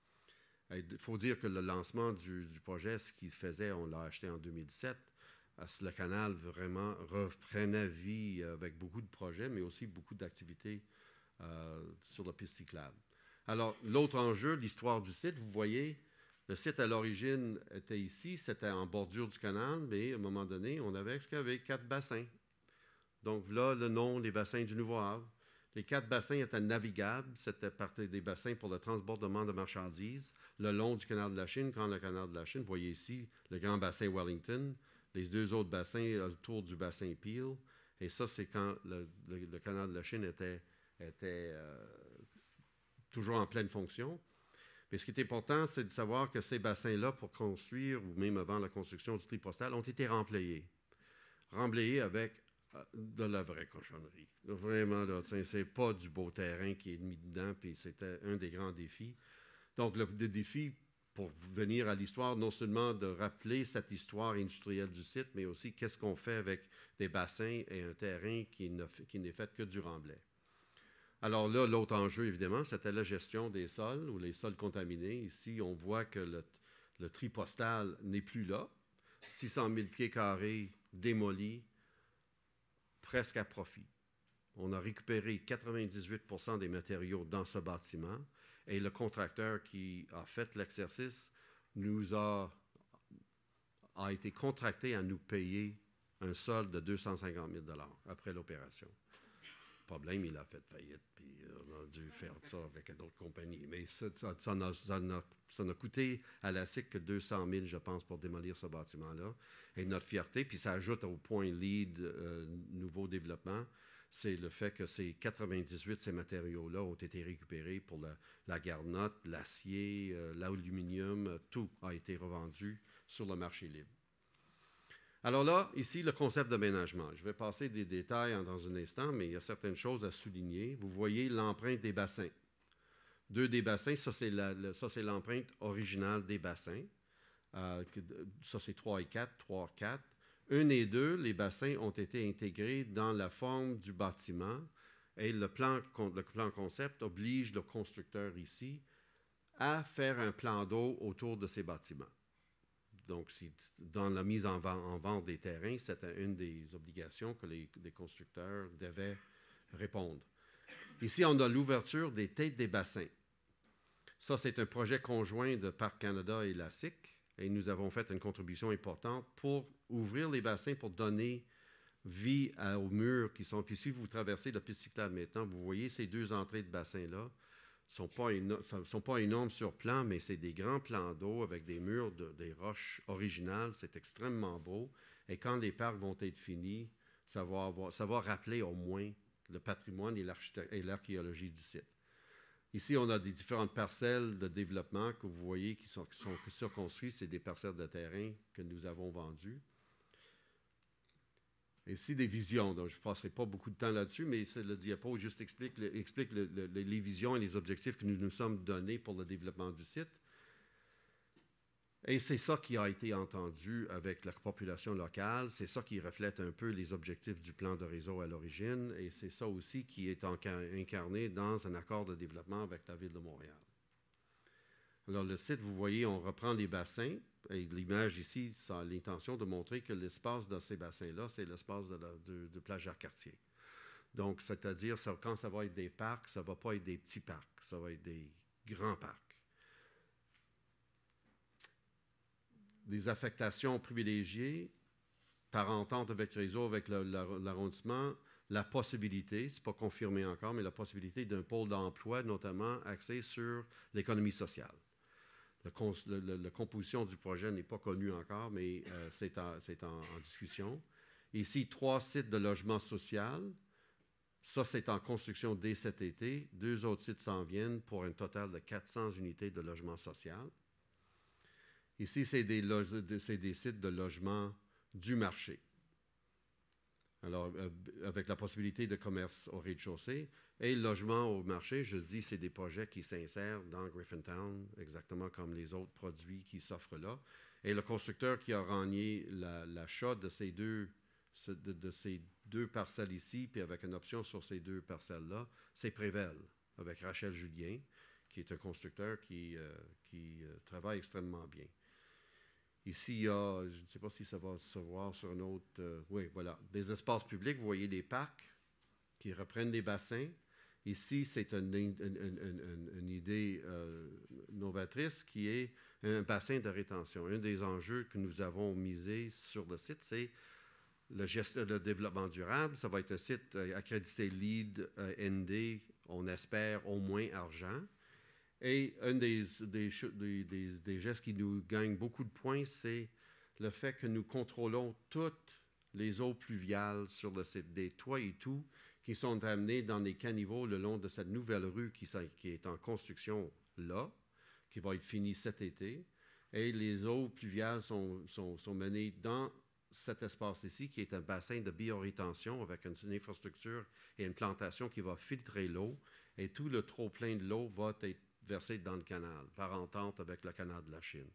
Il faut dire que le lancement du, du projet, ce qui se faisait, on l'a acheté en deux mille sept. Le canal vraiment reprenait vie avec beaucoup de projets, mais aussi beaucoup d'activités euh, sur la piste cyclable. Alors, l'autre enjeu, l'histoire du site, vous voyez, le site à l'origine était ici, c'était en bordure du canal, mais à un moment donné, on avait excavé quatre bassins. Donc là, le nom, les bassins du Nouveau-Havre. Les quatre bassins étaient navigables, c'était partie des bassins pour le transbordement de marchandises le long du canal de la Chine. Quand le canal de la Chine, vous voyez ici le grand bassin Wellington, les deux autres bassins autour du bassin Peel. Et ça, c'est quand le, le, le canal de la Chine était, était euh, toujours en pleine fonction. Mais ce qui est important, c'est de savoir que ces bassins-là, pour construire, ou même avant la construction du tri postal, ont été remblayés. Remblayés avec de la vraie cochonnerie. Vraiment, là, c'est pas du beau terrain qui est mis dedans, puis c'était un des grands défis. Donc, le, le défi pour venir à l'histoire, non seulement de rappeler cette histoire industrielle du site, mais aussi qu'est-ce qu'on fait avec des bassins et un terrain qui, ne, qui n'est fait que du remblai. Alors là, l'autre enjeu, évidemment, c'était la gestion des sols ou les sols contaminés. Ici, on voit que le, le tri postal n'est plus là. six cent mille pieds carrés démolis, presque à profit. On a récupéré quatre-vingt-dix-huit pour cent des matériaux dans ce bâtiment et le contracteur qui a fait l'exercice nous a, a été contracté à nous payer un solde de deux cent cinquante mille dollars après l'opération. Le problème, il a fait faillite, puis on a dû faire ça avec une autre compagnie. Mais ça, ça, ça, n'a, ça, n'a, ça n'a coûté à la S I C que deux cent mille, je pense, pour démolir ce bâtiment-là. Et notre fierté, puis ça ajoute au point lead euh, nouveau développement, c'est le fait que ces quatre-vingt-dix-huit, ces matériaux-là ont été récupérés pour la, la garnotte, l'acier, euh, l'aluminium, tout a été revendu sur le marché libre. Alors là, ici, le concept d'aménagement. Je vais passer des détails dans un instant, mais il y a certaines choses à souligner. Vous voyez l'empreinte des bassins. Deux des bassins, ça c'est la, la, ça c'est l'empreinte originale des bassins. Euh, ça c'est trois et quatre, trois, quatre. Un et deux, les bassins ont été intégrés dans la forme du bâtiment et le plan, le plan concept oblige le constructeur ici à faire un plan d'eau autour de ces bâtiments. Donc, si, dans la mise en, en vente des terrains, c'était une des obligations que les, les constructeurs devaient répondre. Ici, on a l'ouverture des têtes des bassins. Ça, c'est un projet conjoint de Parc Canada et la S I C, et nous avons fait une contribution importante pour ouvrir les bassins, pour donner vie à, aux murs qui sont... Puis si vous traversez la piste cyclable maintenant, vous voyez ces deux entrées de bassins-là. Ne sont pas, sont pas énormes sur plan, mais c'est des grands plans d'eau avec des murs, de, des roches originales. C'est extrêmement beau. Et quand les parcs vont être finis, ça va, avoir, ça va rappeler au moins le patrimoine et l'archéologie du site. Ici, on a des différentes parcelles de développement que vous voyez qui sont, qui sont circonstruites. C'est des parcelles de terrain que nous avons vendues. Ici, des visions. Donc, je ne passerai pas beaucoup de temps là-dessus, mais le diapo juste explique, le, explique le, le, les visions et les objectifs que nous nous sommes donnés pour le développement du site. Et c'est ça qui a été entendu avec la population locale. C'est ça qui reflète un peu les objectifs du plan de réseau à l'origine. Et c'est ça aussi qui est incarné dans un accord de développement avec la Ville de Montréal. Alors, le site, vous voyez, on reprend les bassins. Et l'image ici, ça a l'intention de montrer que l'espace de ces bassins-là, c'est l'espace de, de, de plage Jacques-Cartier. Donc, c'est-à-dire, ça, quand ça va être des parcs, ça ne va pas être des petits parcs, ça va être des grands parcs. Des affectations privilégiées, par entente avec le réseau, avec l'arrondissement, la possibilité, ce n'est pas confirmé encore, mais la possibilité d'un pôle d'emploi, notamment axé sur l'économie sociale. La, la, la composition du projet n'est pas connue encore, mais euh, c'est en, en, en discussion. Ici, trois sites de logement social. Ça, c'est en construction dès cet été. Deux autres sites s'en viennent pour un total de quatre cents unités de logement social. Ici, c'est des, des sites de logement du marché. Alors, euh, avec la possibilité de commerce au rez-de-chaussée. Et le logement au marché, je dis, c'est des projets qui s'insèrent dans Griffintown, exactement comme les autres produits qui s'offrent là. Et le constructeur qui a renié l'achat la, de, ces deux, de, de ces deux parcelles ici, puis avec une option sur ces deux parcelles-là, c'est Prével, avec Rachel Julien, qui est un constructeur qui, euh, qui euh, travaille extrêmement bien. Ici, il y a, je ne sais pas si ça va se voir sur un autre... Euh, oui, voilà, des espaces publics. Vous voyez des parcs qui reprennent des bassins. Ici, c'est une, une, une, une, une idée euh, novatrice qui est un bassin de rétention. Un des enjeux que nous avons misé sur le site, c'est le, geste, le développement durable. Ça va être un site euh, accrédité LEED euh, N D, on espère au moins argent. Et un des, des, des, des, des gestes qui nous gagne beaucoup de points, c'est le fait que nous contrôlons toutes les eaux pluviales sur le site, des toits et tout, qui sont amenés dans des caniveaux le long de cette nouvelle rue qui, qui est en construction là, qui va être finie cet été. Et les eaux pluviales sont, sont, sont menées dans cet espace ici, qui est un bassin de biorétention avec une, une infrastructure et une plantation qui va filtrer l'eau. Et tout le trop-plein de l'eau va être versé dans le canal, par entente avec le canal de la Chine.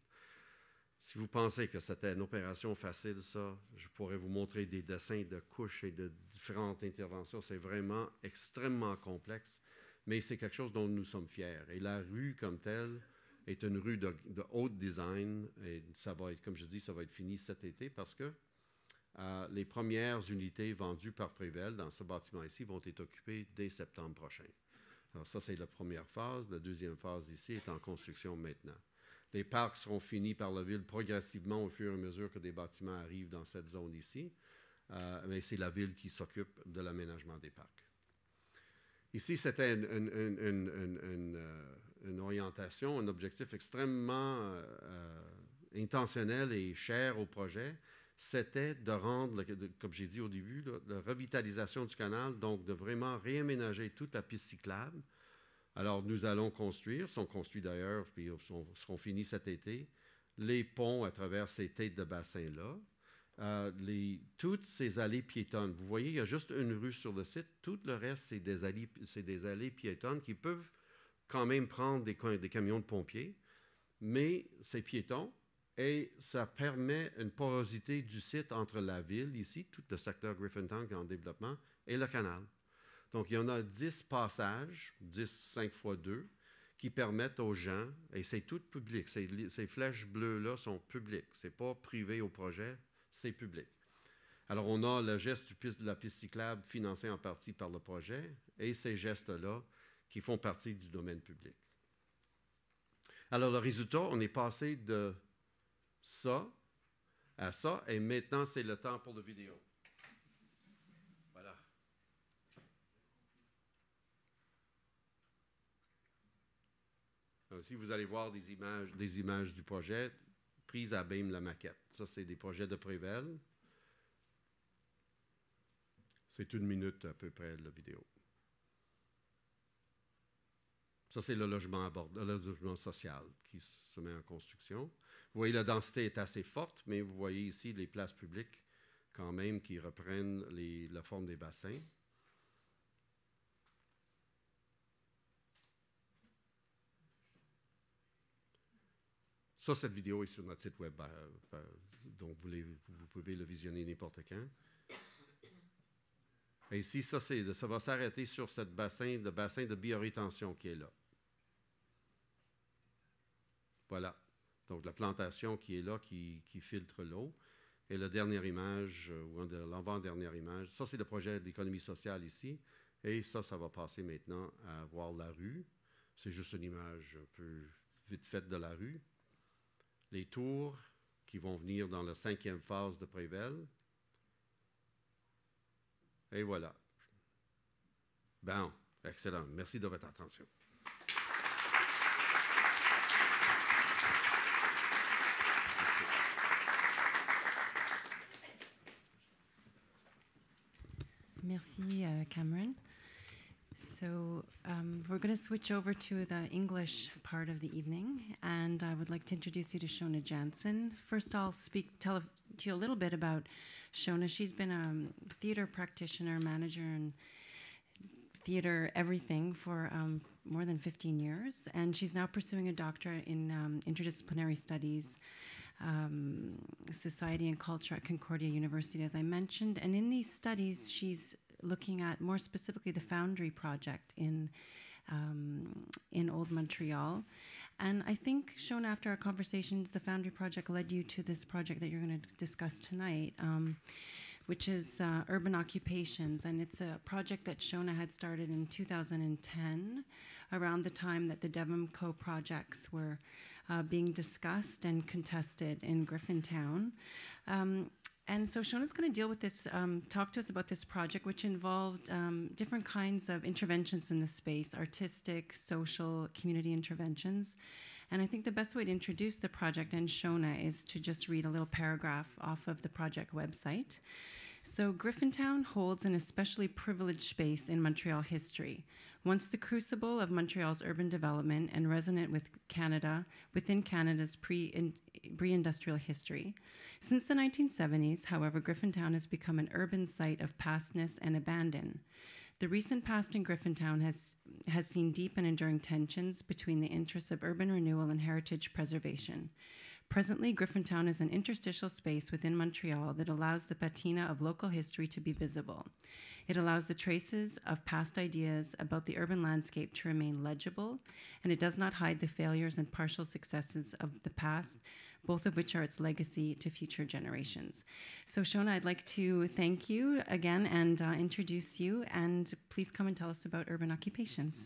Si vous pensez que c'était une opération facile, ça, je pourrais vous montrer des dessins de couches et de différentes interventions. C'est vraiment extrêmement complexe, mais c'est quelque chose dont nous sommes fiers. Et la rue comme telle est une rue de, de haute design, et ça va être, comme je dis, ça va être fini cet été parce que euh, les premières unités vendues par Prével dans ce bâtiment ici vont être occupées dès septembre prochain. Alors ça, c'est la première phase. La deuxième phase ici est en construction maintenant. Les parcs seront finis par la Ville progressivement au fur et à mesure que des bâtiments arrivent dans cette zone ici. Euh, mais c'est la Ville qui s'occupe de l'aménagement des parcs. Ici, c'était une, une, une, une, une, euh, une orientation, un objectif extrêmement euh, euh, intentionnel et cher au projet. C'était de rendre, comme j'ai dit au début, là, la revitalisation du canal, donc de vraiment réaménager toute la piste cyclable. Alors, nous allons construire, sont construits d'ailleurs, puis sont, seront finis cet été, les ponts à travers ces têtes de bassin-là, euh, les, toutes ces allées piétonnes. Vous voyez, il y a juste une rue sur le site, tout le reste, c'est des allées, c'est des allées piétonnes qui peuvent quand même prendre des, des camions de pompiers, mais c'est piéton et ça permet une porosité du site entre la ville, ici, tout le secteur Griffintown qui est en développement, et le canal. Donc, il y en a dix passages, dix, cinq fois deux, qui permettent aux gens, et c'est tout public, ces, ces flèches bleues-là sont publiques, ce n'est pas privé au projet, c'est public. Alors, on a le geste du piste, de la piste cyclable financé en partie par le projet, et ces gestes-là qui font partie du domaine public. Alors, le résultat, on est passé de ça à ça, et maintenant, c'est le temps pour la vidéo. Voilà. Ici, vous allez voir des images, des images du projet prises à Bame la maquette. Ça, c'est des projets de Prével. C'est une minute à peu près, la vidéo. Ça, c'est le logement, abord, le logement social qui se met en construction. Vous voyez, la densité est assez forte, mais vous voyez ici les places publiques quand même qui reprennent les, la forme des bassins. Ça, cette vidéo est sur notre site web, euh, euh, donc vous, les, vous pouvez le visionner n'importe quand. Et ici, ça, ça va s'arrêter sur ce bassin, le bassin de biorétention qui est là. Voilà. Donc, la plantation qui est là, qui, qui filtre l'eau. Et la dernière image, ou l'avant-dernière image, ça, c'est le projet d'économie sociale ici. Et ça, ça va passer maintenant à voir la rue. C'est juste une image un peu vite faite de la rue. Les tours qui vont venir dans la cinquième phase de Prével. Et voilà. Bon, excellent. Merci de votre attention. Merci, uh, Cameron. So um, we're going to switch over to the English part of the evening, and I would like to introduce you to Shona Jansen. First, I'll speak, tell to you a little bit about Shona. She's been a theater practitioner, manager, and theater everything for um, more than fifteen years, and she's now pursuing a doctorate in um, interdisciplinary studies, um, society and culture at Concordia University, as I mentioned. And in these studies, she's looking at more specifically the Foundry project in um, in Old Montreal. And I think, Shona, after our conversations, the Foundry project led you to this project that you're going to discuss tonight, um, which is uh, Urban Occupations. And it's a project that Shona had started in two thousand ten, around the time that the Devonco projects were uh, being discussed and contested in Griffintown. Um, And so Shona's going to deal with this, um, talk to us about this project, which involved um, different kinds of interventions in the space, artistic, social, community interventions. And I think the best way to introduce the project and Shona is to just read a little paragraph off of the project website. So Griffintown holds an especially privileged space in Montreal history, once the crucible of Montreal's urban development and resonant with Canada, within Canada's pre-in, pre-industrial history. Since the nineteen seventies, however, Griffintown has become an urban site of pastness and abandon. The recent past in Griffintown has, has seen deep and enduring tensions between the interests of urban renewal and heritage preservation. Presently, Griffintown is an interstitial space within Montreal that allows the patina of local history to be visible. It allows the traces of past ideas about the urban landscape to remain legible, and it does not hide the failures and partial successes of the past, both of which are its legacy to future generations. So Shona, I'd like to thank you again and uh, introduce you, and please come and tell us about Urban Occupations.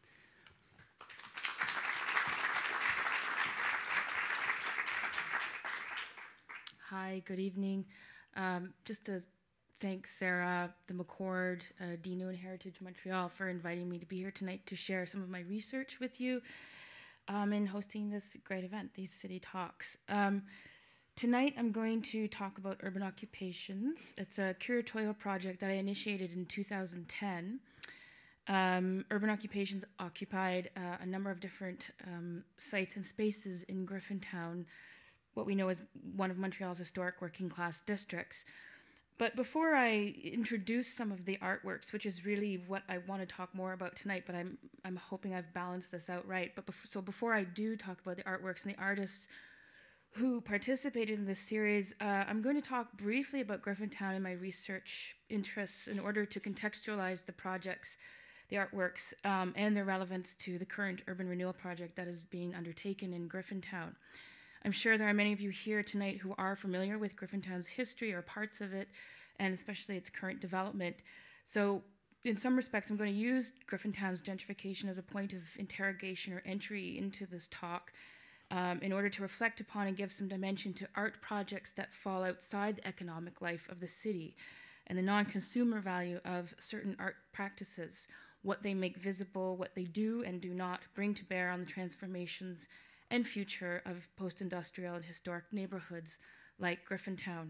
Hi, good evening. Um, just to thank Sarah, the McCord, uh, Dino and Heritage Montreal for inviting me to be here tonight to share some of my research with you um, and hosting this great event, these city talks. Um, tonight I'm going to talk about Urban Occupations. It's a curatorial project that I initiated in two thousand ten. Um, Urban Occupations occupied uh, a number of different um, sites and spaces in Griffintown, what we know as one of Montreal's historic working class districts. But before I introduce some of the artworks, which is really what I want to talk more about tonight, but I'm, I'm hoping I've balanced this out right. But bef- so before I do talk about the artworks and the artists who participated in this series, uh, I'm going to talk briefly about Griffintown and my research interests in order to contextualize the projects, the artworks, um, and their relevance to the current urban renewal project that is being undertaken in Griffintown. I'm sure there are many of you here tonight who are familiar with Griffintown's history or parts of it, and especially its current development. So in some respects, I'm going to use Griffintown's gentrification as a point of interrogation or entry into this talk um, in order to reflect upon and give some dimension to art projects that fall outside the economic life of the city and the non-consumer value of certain art practices, what they make visible, what they do and do not bring to bear on the transformations and future of post-industrial and historic neighborhoods like Griffintown.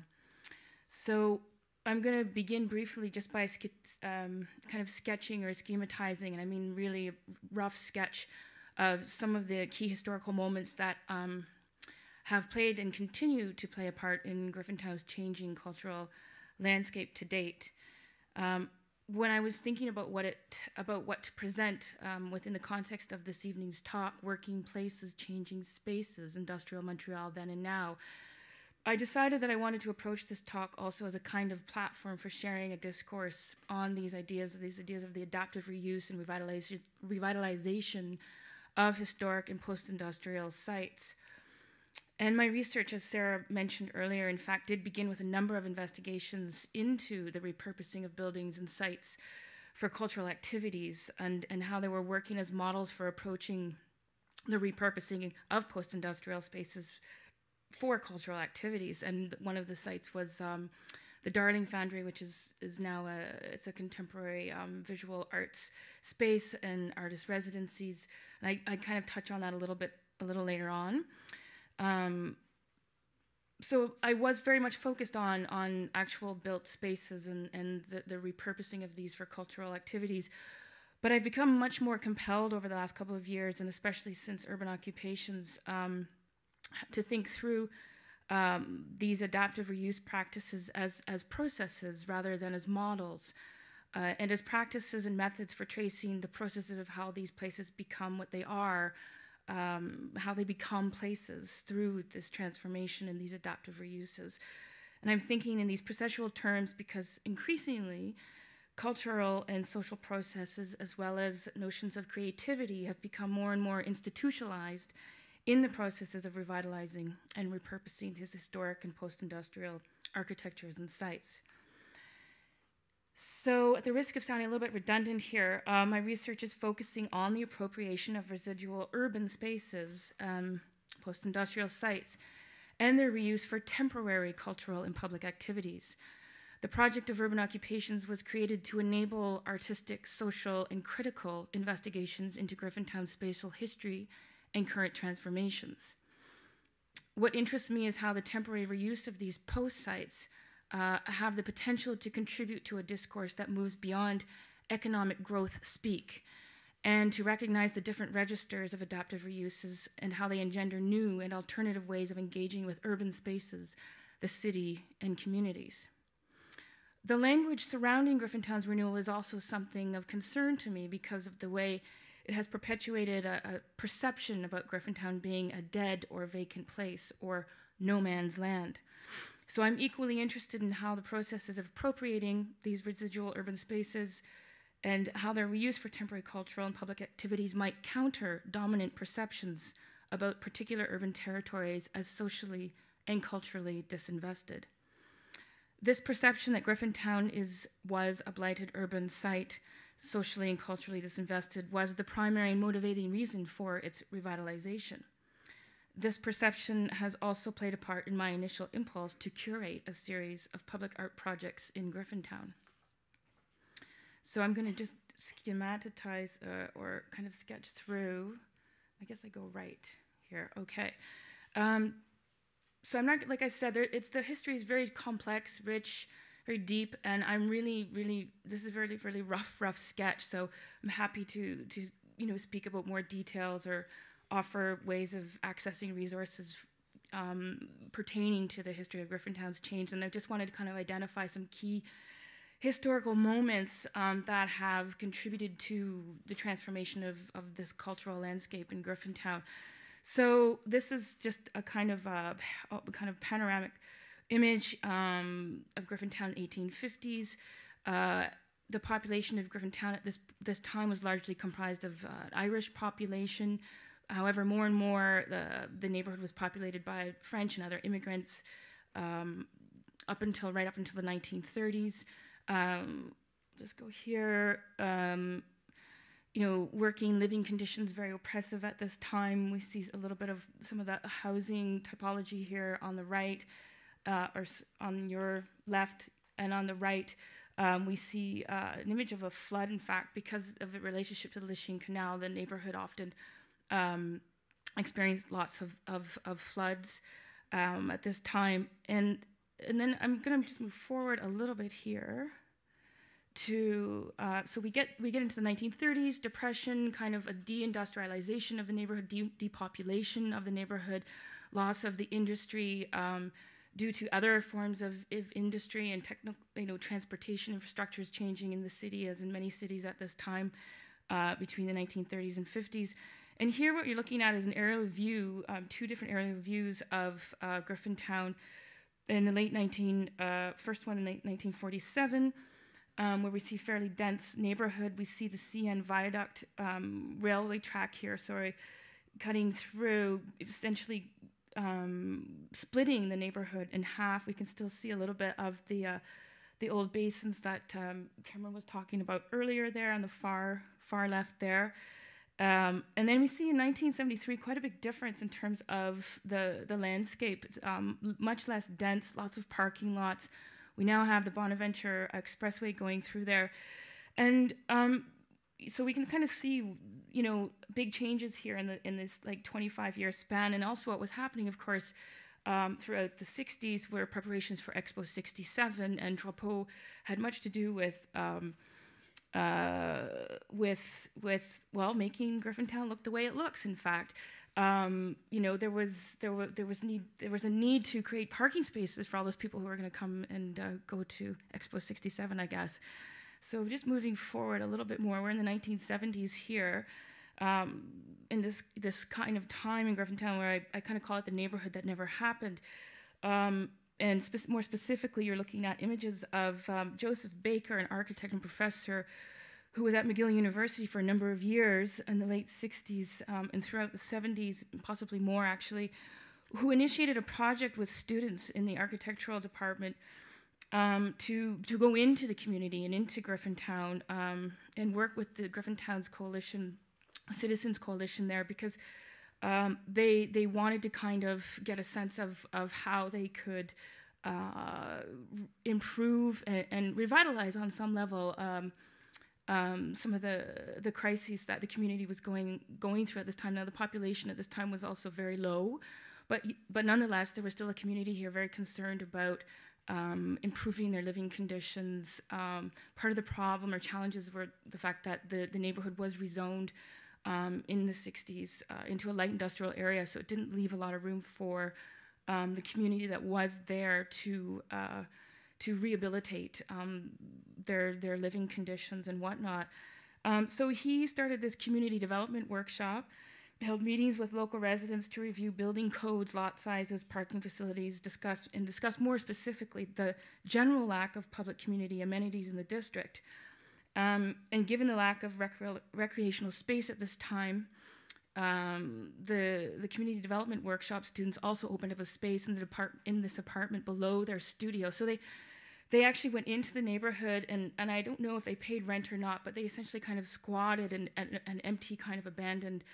So I'm going to begin briefly just by um, kind of sketching or schematizing, and I mean really a rough sketch of some of the key historical moments that um, have played and continue to play a part in Griffintown's changing cultural landscape to date. Um, When I was thinking about what it about what to present um, within the context of this evening's talk, working places, changing spaces, industrial Montreal then and now, I decided that I wanted to approach this talk also as a kind of platform for sharing a discourse on these ideas, these ideas of the adaptive reuse and revitalization, revitalization of historic and post-industrial sites. And my research, as Sarah mentioned earlier, in fact, did begin with a number of investigations into the repurposing of buildings and sites for cultural activities and, and how they were working as models for approaching the repurposing of post-industrial spaces for cultural activities. And one of the sites was um, the Darling Foundry, which is, is now a, it's a contemporary um, visual arts space and artist residencies. And I, I kind of touch on that a little bit, a little later on. Um, so I was very much focused on, on actual built spaces and, and the, the repurposing of these for cultural activities. But I've become much more compelled over the last couple of years, and especially since urban occupations, um, to think through um, these adaptive reuse practices as, as processes rather than as models, uh, and as practices and methods for tracing the processes of how these places become what they are, Um, how they become places through this transformation and these adaptive reuses. And I'm thinking in these processual terms because increasingly cultural and social processes as well as notions of creativity have become more and more institutionalized in the processes of revitalizing and repurposing these historic and post-industrial architectures and sites. So at the risk of sounding a little bit redundant here, uh, my research is focusing on the appropriation of residual urban spaces, um, post-industrial sites, and their reuse for temporary cultural and public activities. The project of urban occupations was created to enable artistic, social, and critical investigations into Griffintown's spatial history and current transformations. What interests me is how the temporary reuse of these post sites Uh, have the potential to contribute to a discourse that moves beyond economic growth speak, and to recognize the different registers of adaptive reuses and how they engender new and alternative ways of engaging with urban spaces, the city, and communities. The language surrounding Griffintown's renewal is also something of concern to me because of the way it has perpetuated a, a perception about Griffintown being a dead or vacant place or no man's land. So I'm equally interested in how the processes of appropriating these residual urban spaces and how their reuse for temporary cultural and public activities might counter dominant perceptions about particular urban territories as socially and culturally disinvested. This perception that Griffintown is, was a blighted urban site, socially and culturally disinvested, was the primary motivating reason for its revitalization. This perception has also played a part in my initial impulse to curate a series of public art projects in Griffintown. So I'm going to just schematize uh, or kind of sketch through. I guess I go right here. Okay. Um, so I'm not, like I said, there, it's the history is very complex, rich, very deep, and I'm really, really, this is a really, really rough, rough sketch. So I'm happy to, to you know, speak about more details or offer ways of accessing resources um, pertaining to the history of Griffintown's changed. And I just wanted to kind of identify some key historical moments um, that have contributed to the transformation of, of this cultural landscape in Griffintown. So this is just a kind of a, a kind of panoramic image um, of Griffintown in the eighteen fifties. Uh, the population of Griffintown at this this time was largely comprised of uh, Irish population. However, more and more the the neighborhood was populated by French and other immigrants um, up until right up until the nineteen thirties. Um, just go here. Um, you know, working, living conditions very oppressive at this time. We see a little bit of some of that housing typology here on the right, uh, or on your left, and on the right, um, we see uh, an image of a flood. In fact, because of the relationship to the Lachine Canal, the neighborhood often um, experienced lots of, of, of floods um, at this time. And, and then I'm gonna just move forward a little bit here. To uh, so we get we get into the nineteen thirties, depression, kind of a deindustrialization of the neighborhood, de depopulation of the neighborhood, loss of the industry um, due to other forms of, of industry and technical, you know, transportation infrastructures changing in the city, as in many cities at this time uh, between the nineteen thirties and fifties. And here, what you're looking at is an aerial view, um, two different aerial views of uh, Griffintown in the late nineteen, uh, first one in late nineteen forty-seven. Um, where we see fairly dense neighborhood. We see the C N Viaduct um, railway track here, sorry, cutting through, essentially um, splitting the neighborhood in half. We can still see a little bit of the uh, the old basins that um, Cameron was talking about earlier there on the far far left there. Um, and then we see in nineteen seventy-three quite a big difference in terms of the, the landscape. It's um, much less dense, lots of parking lots. We now have the Bonaventure Expressway going through there. And um, so we can kind of see, you know, big changes here in, the, in this like twenty-five year span. And also what was happening, of course, um, throughout the sixties were preparations for Expo sixty-seven, and Drapeau had much to do with, um, uh, with, with well, making Griffintown look the way it looks, in fact. Um, you know, there was there was there was need there was a need to create parking spaces for all those people who were going to come and uh, go to Expo sixty-seven, I guess. So just moving forward a little bit more, we're in the nineteen seventies here, um, in this this kind of time in Griffintown where I, I kind of call it the neighborhood that never happened. Um, and spe more specifically, you're looking at images of um, Joseph Baker, an architect and professor who was at McGill University for a number of years in the late sixties um, and throughout the seventies, possibly more actually, who initiated a project with students in the architectural department um, to, to go into the community and into Griffintown um, and work with the Griffintown's coalition, Citizens Coalition there, because um, they, they wanted to kind of get a sense of, of how they could uh, improve and, and revitalize on some level um, Um, some of the the crises that the community was going going through at this time. Now, the population at this time was also very low, but but nonetheless, there was still a community here very concerned about um, improving their living conditions. Um, part of the problem or challenges were the fact that the, the neighborhood was rezoned um, in the sixties uh, into a light industrial area, so it didn't leave a lot of room for um, the community that was there to uh, to rehabilitate um, their their living conditions and whatnot. Um, so he started this community development workshop, held meetings with local residents to review building codes, lot sizes, parking facilities, discuss and discuss more specifically the general lack of public community amenities in the district. Um, and given the lack of recre recreational space at this time, um, the the community development workshop students also opened up a space in the depart in this apartment below their studio. So they they actually went into the neighborhood, and and I don't know if they paid rent or not, but they essentially kind of squatted an an, an empty kind of abandoned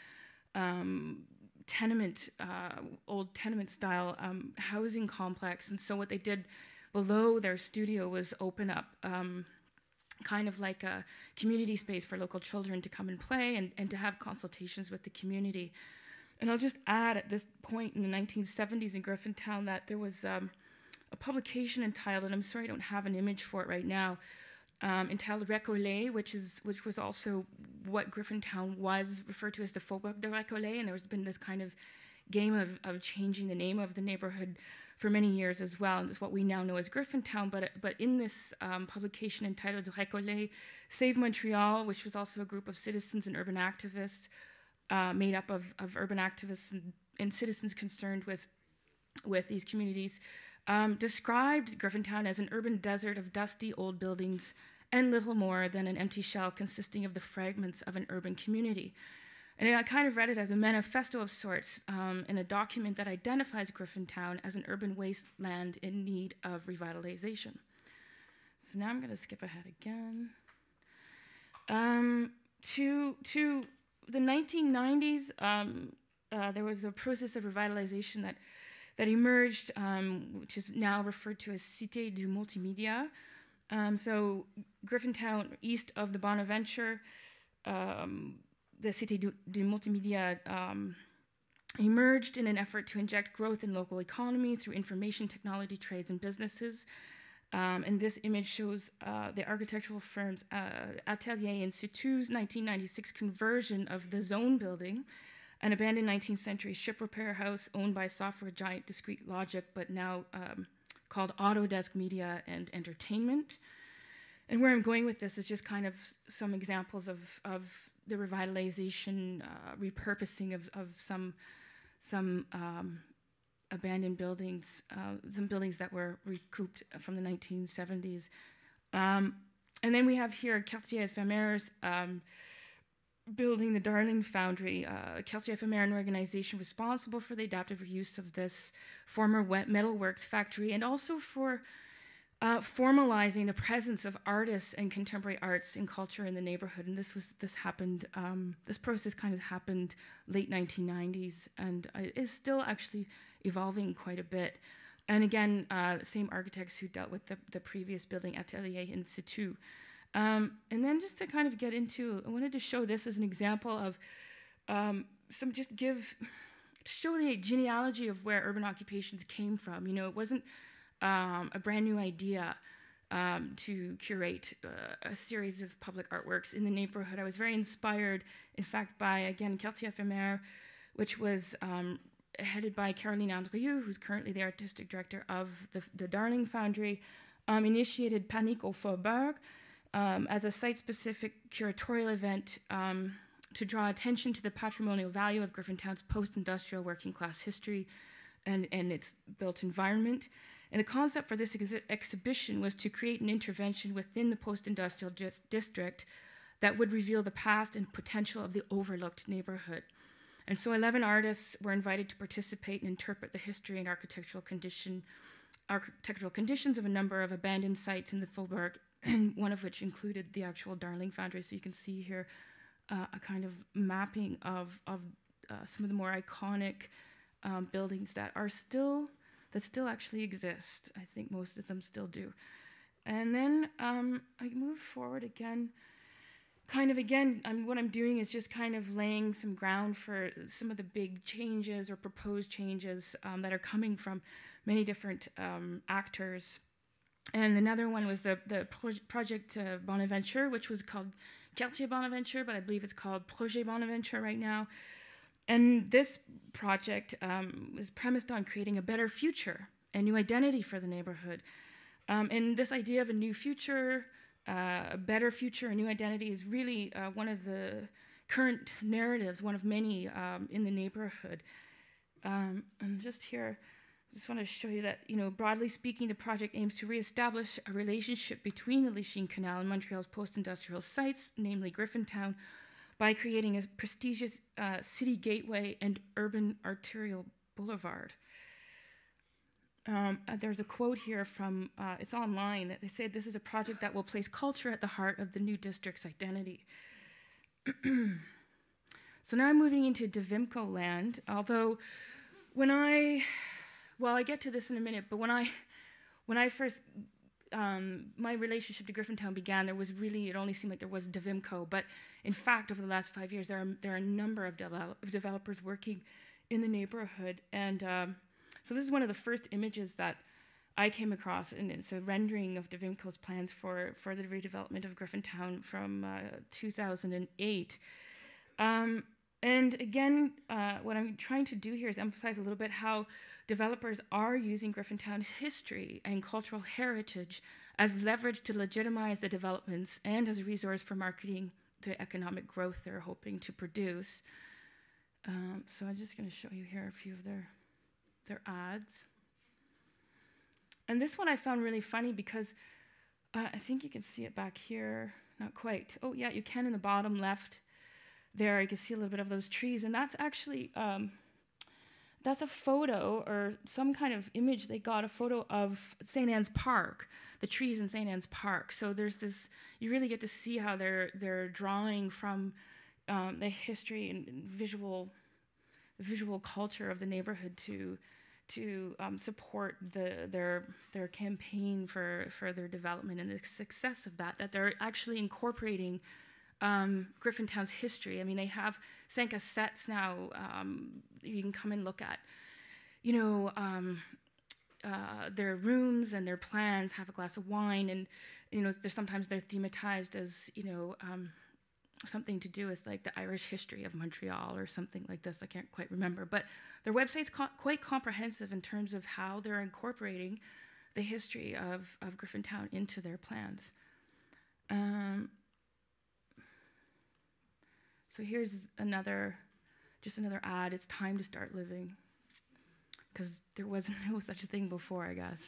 um, tenement, uh, old tenement style um, housing complex. And so what they did below their studio was open up um, kind of like a community space for local children to come and play and, and to have consultations with the community. And I'll just add at this point in the nineteen seventies in Griffintown that there was um, a publication entitled, and I'm sorry I don't have an image for it right now, um, entitled Récollet, which is which was also what Griffintown was referred to as the Faubourg de Récollet, and there's been this kind of game of, of changing the name of the neighborhood for many years as well. And it's what we now know as Griffintown. But, but in this um, publication entitled Récolter, Save Montreal, which was also a group of citizens and urban activists uh, made up of, of urban activists and, and citizens concerned with, with these communities, um, described Griffintown as an urban desert of dusty old buildings and little more than an empty shell consisting of the fragments of an urban community. And I kind of read it as a manifesto of sorts um, in a document that identifies Griffintown as an urban wasteland in need of revitalization. So now I'm going to skip ahead again. Um, to, to the nineteen nineties, um, uh, there was a process of revitalization that, that emerged, um, which is now referred to as Cité du Multimédia. Um, so Griffintown, east of the Bonaventure, um, the Cité du, du Multimédia um, emerged in an effort to inject growth in local economy through information technology, trades, and businesses. Um, and this image shows uh, the architectural firm's uh, Atelier Institut's nineteen ninety-six conversion of the Zone building, an abandoned nineteenth century ship repair house owned by software giant Discrete Logic, but now um, called Autodesk Media and Entertainment. And where I'm going with this is just kind of some examples of, of the revitalization, uh, repurposing of, of some, some um, abandoned buildings, uh, some buildings that were recouped from the nineteen seventies. Um, and then we have here Quartier Éphémère's um, building the Darling Foundry. Uh, Quartier Éphémère, an organization responsible for the adaptive reuse of this former wet metalworks factory, and also for Uh, formalizing the presence of artists and contemporary arts and culture in the neighborhood. And this was this happened, um, this process kind of happened late nineteen nineties and uh, is still actually evolving quite a bit. And again, uh, same architects who dealt with the, the previous building, Atelier Institut. Um, and then just to kind of get into, I wanted to show this as an example of um, some, just give, show the genealogy of where urban occupations came from. You know, it wasn't Um, a brand new idea um, to curate uh, a series of public artworks in the neighborhood. I was very inspired, in fact, by, again, Quartier Éphémère, which was um, headed by Caroline Andrieux, who's currently the artistic director of the, the Darling Foundry, um, initiated Panique au Faubourg um, as a site-specific curatorial event um, to draw attention to the patrimonial value of Griffintown's post-industrial working-class history and, and its built environment. And the concept for this ex exhibition was to create an intervention within the post-industrial district that would reveal the past and potential of the overlooked neighborhood. And so eleven artists were invited to participate and interpret the history and architectural condition, architectural conditions of a number of abandoned sites in the Faubourg, and one of which included the actual Darling Foundry. So you can see here uh, a kind of mapping of, of uh, some of the more iconic um, buildings that are still that still actually exist. I think most of them still do. And then um, I move forward again. Kind of again, I'm, what I'm doing is just kind of laying some ground for some of the big changes or proposed changes um, that are coming from many different um, actors. And another one was the, the pro project uh, Bonaventure, which was called Quartier Bonaventure, but I believe it's called Projet Bonaventure right now. And this project um, was premised on creating a better future, a new identity for the neighborhood. Um, and this idea of a new future, uh, a better future, a new identity is really uh, one of the current narratives, one of many um, in the neighborhood. Um, and just here, I just want to show you that, you know, broadly speaking, the project aims to reestablish a relationship between the Lachine Canal and Montreal's post-industrial sites, namely Griffintown, by creating a prestigious uh, city gateway and urban arterial boulevard. Um, uh, there's a quote here from, uh, it's online, that they say this is a project that will place culture at the heart of the new district's identity. So now I'm moving into Devimco land, although when I, well, I get to this in a minute, but when I, when I first, Um, my relationship to Griffintown began, there was really, it only seemed like there was Devimco, but in fact, over the last five years, there are, there are a number of, develop, of developers working in the neighborhood. And um, so this is one of the first images that I came across, and it's a rendering of Devimco's plans for, for the redevelopment of Griffintown from uh, two thousand eight. Um, And again, uh, what I'm trying to do here is emphasize a little bit how developers are using Griffintown's history and cultural heritage as leverage to legitimize the developments and as a resource for marketing the economic growth they're hoping to produce. Um, so I'm just going to show you here a few of their, their ads. And this one I found really funny because uh, I think you can see it back here. Not quite. Oh, yeah, you can in the bottom left. There, you can see a little bit of those trees, and that's actually um, that's a photo or some kind of image. They got a photo of Saint Anne's Park, the trees in Saint Anne's Park. So there's this. You really get to see how they're they're drawing from um, the history and, and visual visual culture of the neighborhood to to um, support the their their campaign for for their development and the success of that. That they're actually incorporating Um, Griffintown's history. I mean, they have cinq sets now. Um, you can come and look at, you know, um, uh, their rooms and their plans. Have a glass of wine, and you know, they're sometimes they're thematized as you know um, something to do with like the Irish history of Montreal or something like this. I can't quite remember, but their website's co quite comprehensive in terms of how they're incorporating the history of of Griffintown into their plans. Um, So here's another, just another ad. It's time to start living, because there was no such a thing before, I guess.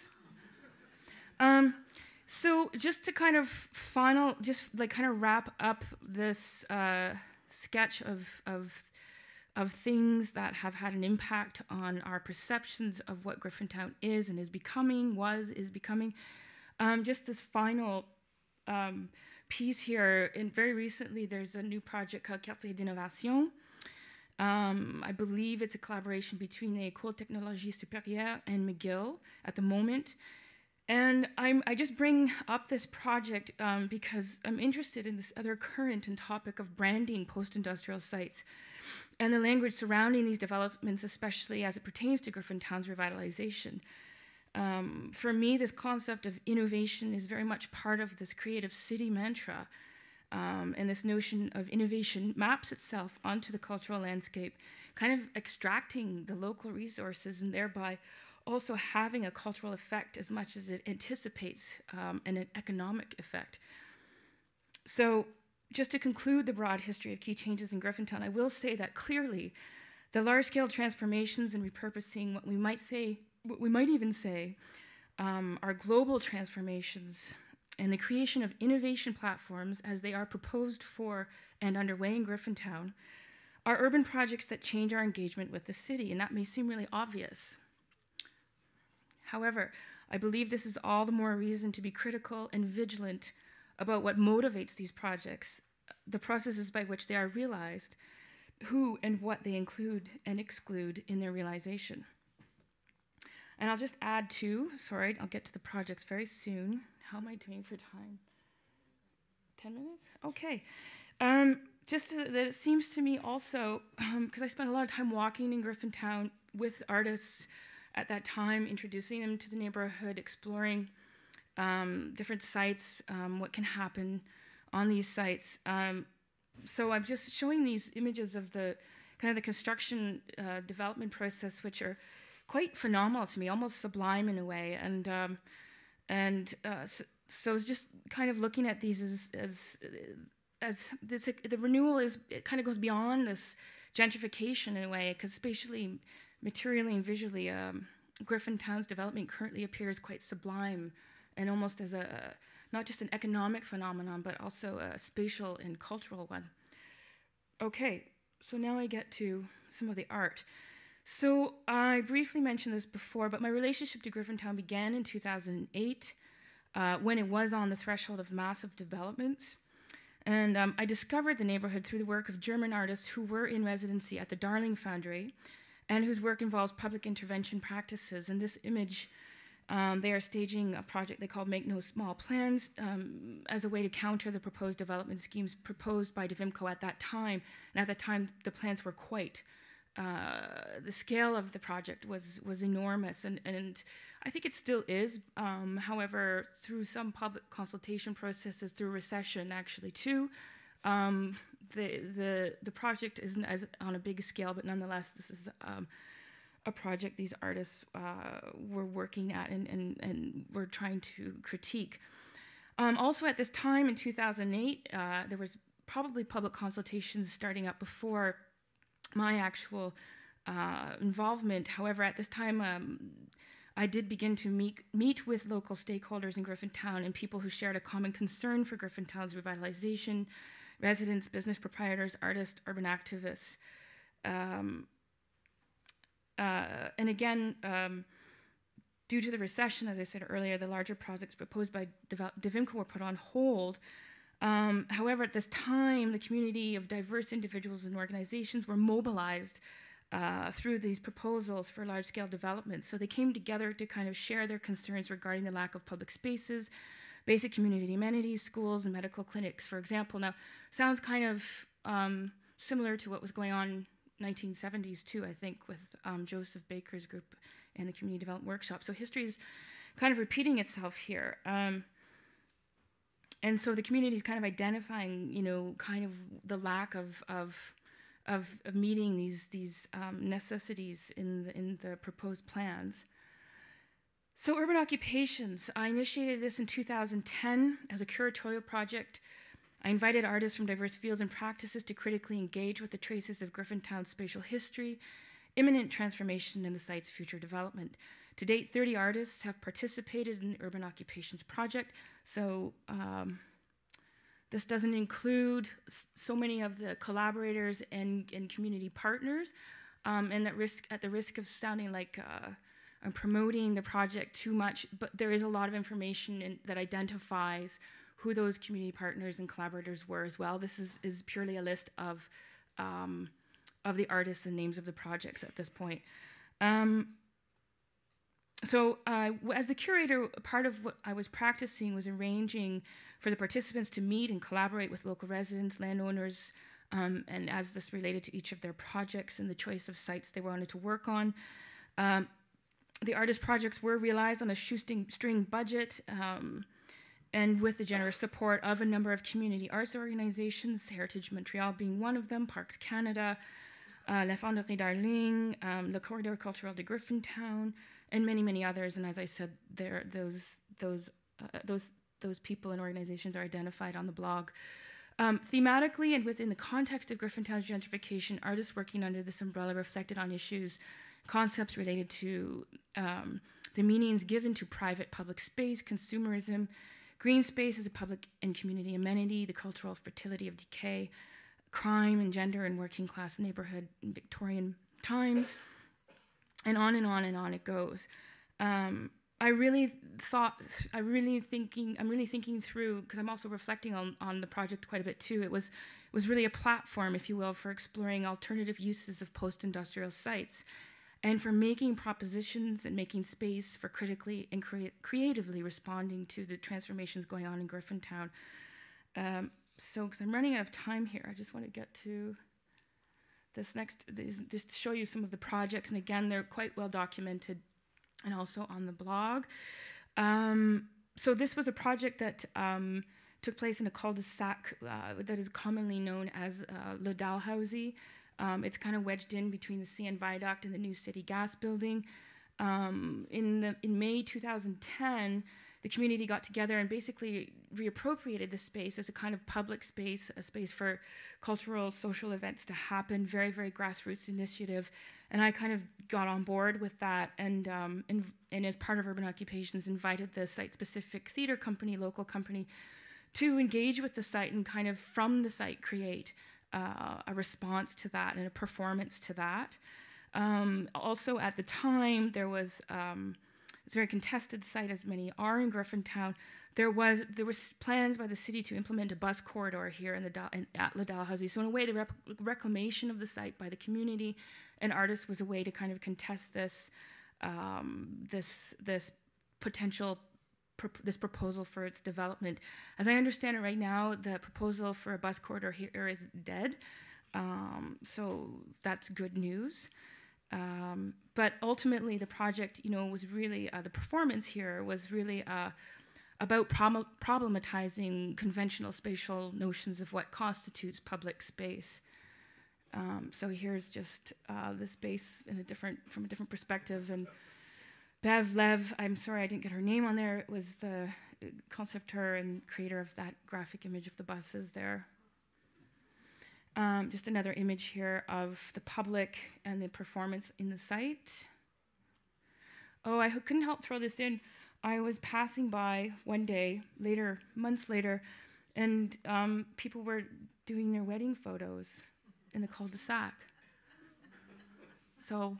Um, so just to kind of final, just like kind of wrap up this uh, sketch of, of, of things that have had an impact on our perceptions of what Griffintown is and is becoming, was, is becoming. Um, just this final um, piece here, and very recently there's a new project called Quartier d'Innovation. Um, I believe it's a collaboration between the École Technologie Supérieure and McGill at the moment. And I'm, I just bring up this project um, because I'm interested in this other current and topic of branding post-industrial sites and the language surrounding these developments, especially as it pertains to Griffintown's revitalization. Um, for me, this concept of innovation is very much part of this creative city mantra, um, and this notion of innovation maps itself onto the cultural landscape, kind of extracting the local resources and thereby also having a cultural effect as much as it anticipates um, an economic effect. So just to conclude the broad history of key changes in Griffintown, I will say that clearly the large-scale transformations and repurposing, what we might say what we might even say um, are global transformations and the creation of innovation platforms as they are proposed for and underway in Griffintown are urban projects that change our engagement with the city, and that may seem really obvious. However, I believe this is all the more reason to be critical and vigilant about what motivates these projects, the processes by which they are realized, who and what they include and exclude in their realization. And I'll just add two, sorry, I'll get to the projects very soon. How am I doing for time? ten minutes? Okay. Um, just that it seems to me also, because um, I spent a lot of time walking in Griffintown with artists at that time, introducing them to the neighborhood, exploring um, different sites, um, what can happen on these sites. Um, so I'm just showing these images of the kind of the construction uh, development process, which are quite phenomenal to me, almost sublime in a way. And um, and uh, so, so it's just kind of looking at these as as, as this, the renewal is, it kind of goes beyond this gentrification in a way, because spatially, materially, and visually, um, Griffintown's development currently appears quite sublime and almost as a, not just an economic phenomenon, but also a spatial and cultural one. Okay, so now I get to some of the art. So I briefly mentioned this before, but my relationship to Griffintown began in two thousand eight uh, when it was on the threshold of massive developments. And um, I discovered the neighborhood through the work of German artists who were in residency at the Darling Foundry and whose work involves public intervention practices. In this image, um, they are staging a project they call Make No Small Plans um, as a way to counter the proposed development schemes proposed by DeVimco at that time. And at that time, the plans were quite Uh, the scale of the project was was enormous, and, and I think it still is. Um, however, through some public consultation processes, through recession actually too, um, the, the, the project isn't as on a big scale, but nonetheless, this is um, a project these artists uh, were working at and, and, and were trying to critique. Um, also at this time in two thousand eight, uh, there was probably public consultations starting up before my actual uh, involvement. However, at this time, um, I did begin to meet, meet with local stakeholders in Griffintown and people who shared a common concern for Griffintown's revitalization, residents, business proprietors, artists, urban activists. Um, uh, and again, um, due to the recession, as I said earlier, the larger projects proposed by DeVimco were put on hold. Um, however, at this time, the community of diverse individuals and organizations were mobilized uh, through these proposals for large-scale development. So they came together to kind of share their concerns regarding the lack of public spaces, basic community amenities, schools, and medical clinics, for example. Now, sounds kind of um, similar to what was going on in nineteen seventies too, I think, with um, Joseph Baker's group and the Community Development Workshop. So history is kind of repeating itself here. Um, and so the community is kind of identifying, you know, kind of the lack of, of, of, of meeting these, these um, necessities in the, in the proposed plans. So urban occupations, I initiated this in two thousand ten as a curatorial project. I invited artists from diverse fields and practices to critically engage with the traces of Griffintown's spatial history, imminent transformation, and the site's future development. To date, thirty artists have participated in the Urban Occupations Project, so um, this doesn't include so many of the collaborators and, and community partners, um, and that risk, at the risk of sounding like uh, I'm promoting the project too much, but there is a lot of information in, that identifies who those community partners and collaborators were as well. This is, is purely a list of, um, of the artists and names of the projects at this point. Um, so uh, as the curator, part of what I was practicing was arranging for the participants to meet and collaborate with local residents, landowners, um, and as this related to each of their projects and the choice of sites they wanted to work on. Um, the artist projects were realized on a shoestring budget, um, and with the generous support of a number of community arts organizations, Heritage Montreal being one of them, Parks Canada, uh, La Fonderie Darling, um, Le Corridor Cultural de Griffintown, and many, many others. And as I said, there, those, those, uh, those, those people and organizations are identified on the blog. Um, thematically and within the context of Griffintown's gentrification, artists working under this umbrella reflected on issues, concepts related to um, the meanings given to private public space, consumerism, green space as a public and community amenity, the cultural fertility of decay, crime and gender in working class neighborhood in Victorian times, and on and on and on it goes. Um, I really thought, I really thinking, I'm really thinking through, because I'm also reflecting on, on the project quite a bit too. It was, it was really a platform, if you will, for exploring alternative uses of post-industrial sites, and for making propositions and making space for critically and crea creatively responding to the transformations going on in Griffintown. Um, so, because I'm running out of time here, I just want to get to this next, this, just to show you some of the projects. And again, they're quite well documented and also on the blog. Um, so this was a project that um, took place in a cul-de-sac uh, that is commonly known as uh, Le Dalhousie. Um, it's kind of wedged in between the C N Viaduct and the New City Gas Building. Um, in, the, in May two thousand ten, the community got together and basically reappropriated the space as a kind of public space, a space for cultural, social events to happen, very, very grassroots initiative. And I kind of got on board with that, and, um, and, and as part of Urban Occupations, invited the site-specific theater company, local company, to engage with the site and kind of from the site create Uh, a response to that and a performance to that. Um, also at the time, there was, um, it's a very contested site, as many are in Griffintown. There was, there was plans by the city to implement a bus corridor here in the in, at La Dalhousie. So in a way, the rep reclamation of the site by the community and artists was a way to kind of contest this, um, this, this potential this proposal for its development. As I understand it right now, the proposal for a bus corridor here is dead. Um, so that's good news. Um, but ultimately the project, you know, was really, uh, the performance here was really uh, about prob problematizing conventional spatial notions of what constitutes public space. Um, so here's just uh, the space in a different, from a different perspective. And Bev Lev, I'm sorry I didn't get her name on there, was the conceptor and creator of that graphic image of the buses there. Um, just another image here of the public and the performance in the site. Oh, I couldn't help throw this in. I was passing by one day, later, months later, and um, people were doing their wedding photos in the cul-de-sac. So,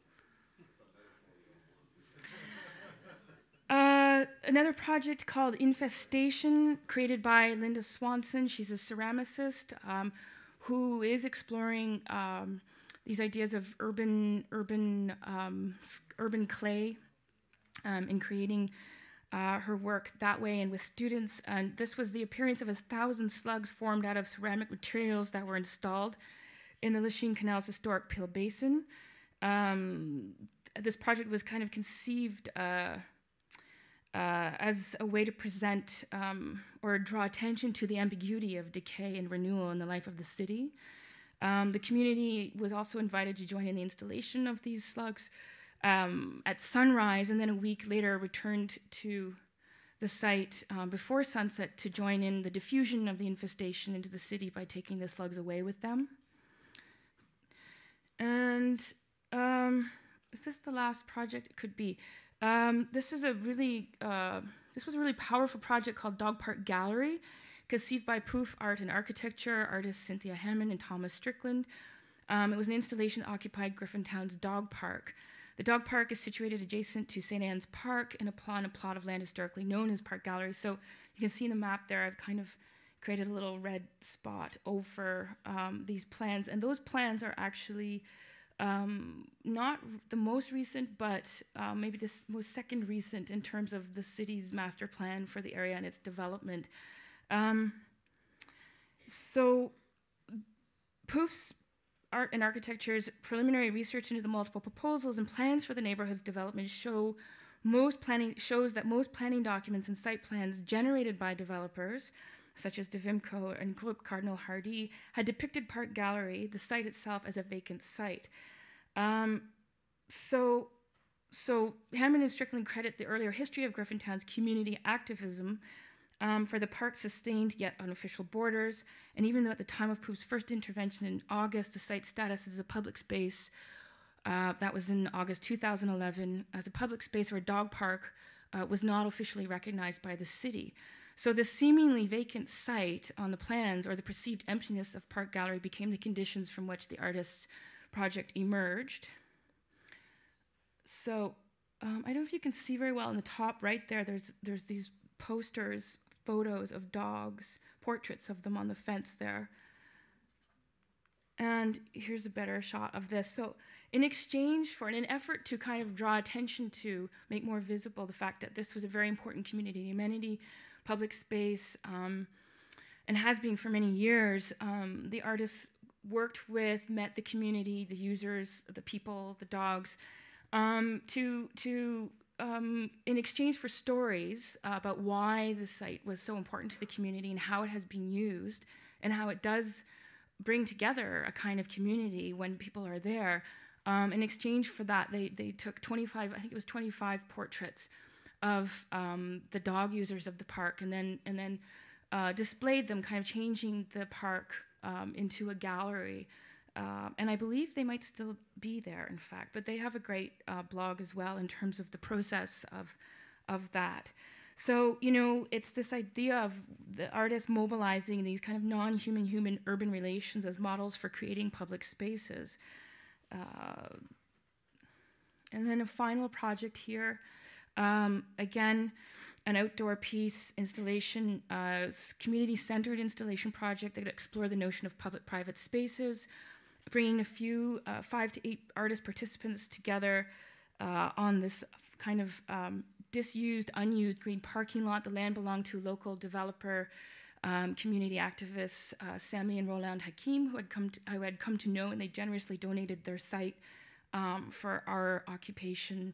uh, another project called Infestation, created by Linda Swanson. She's a ceramicist um, who is exploring um, these ideas of urban, urban, um, urban clay um, and creating uh, her work that way and with students. And this was the appearance of a thousand slugs formed out of ceramic materials that were installed in the Lachine Canal's historic Peel Basin. Um, this project was kind of conceived uh, uh, as a way to present um, or draw attention to the ambiguity of decay and renewal in the life of the city. Um, the community was also invited to join in the installation of these slugs um, at sunrise, and then a week later returned to the site um, before sunset to join in the diffusion of the infestation into the city by taking the slugs away with them. And um, is this the last project? It could be. Um, this is a really, uh, this was a really powerful project called Dog Park Gallery, conceived by Poof Art and Architecture artists Cynthia Hammond and Thomas Strickland. Um, it was an installation that occupied Griffintown's dog park. The dog park is situated adjacent to Saint Anne's Park and upon a plot of land historically known as Park Gallery. So you can see in the map there, I've kind of created a little red spot over um, these plans. And those plans are actually um, not the most recent, but uh, maybe the most second recent in terms of the city's master plan for the area and its development. Um, so Poof's Art and Architecture's preliminary research into the multiple proposals and plans for the neighborhood's development show most planning shows that most planning documents and site plans generated by developers, such as DeVimco and Groupe Cardinal Hardy, had depicted Park Gallery, the site itself, as a vacant site. Um, so, so Hammond and Strickland credit the earlier history of Griffintown's community activism Um, for the park's sustained yet unofficial borders, and even though at the time of Poof's first intervention in August, the site's status as a public space, uh, that was in August two thousand eleven, as a public space or a dog park, uh, was not officially recognized by the city. So the seemingly vacant site on the plans, or the perceived emptiness of Park Gallery, became the conditions from which the artist's project emerged. So um, I don't know if you can see very well in the top right there, there's, there's these posters, photos of dogs, portraits of them on the fence there. And here's a better shot of this. So in exchange for, in an effort to kind of draw attention to, make more visible the fact that this was a very important community amenity, public space, um, and has been for many years, um, the artists worked with, met the community, the users, the people, the dogs, um, to, to Um, in exchange for stories uh, about why the site was so important to the community and how it has been used and how it does bring together a kind of community when people are there. Um, in exchange for that, they, they took twenty-five, I think it was twenty-five portraits of um, the dog users of the park, and then, and then uh, displayed them, kind of changing the park um, into a gallery. Uh, and I believe they might still be there, in fact, but they have a great uh, blog as well in terms of the process of, of that. So, you know, it's this idea of the artists mobilizing these kind of non-human human urban relations as models for creating public spaces. Uh, and then a final project here, um, again, an outdoor piece installation, uh, community-centered installation project that would explore the notion of public-private spaces, bringing a few, uh, five to eight artist participants together uh, on this kind of um, disused, unused green parking lot. The land belonged to local developer, um, community activists, uh, Sami and Roland Hakim, who had come to, who had come to know, and they generously donated their site um, for our occupation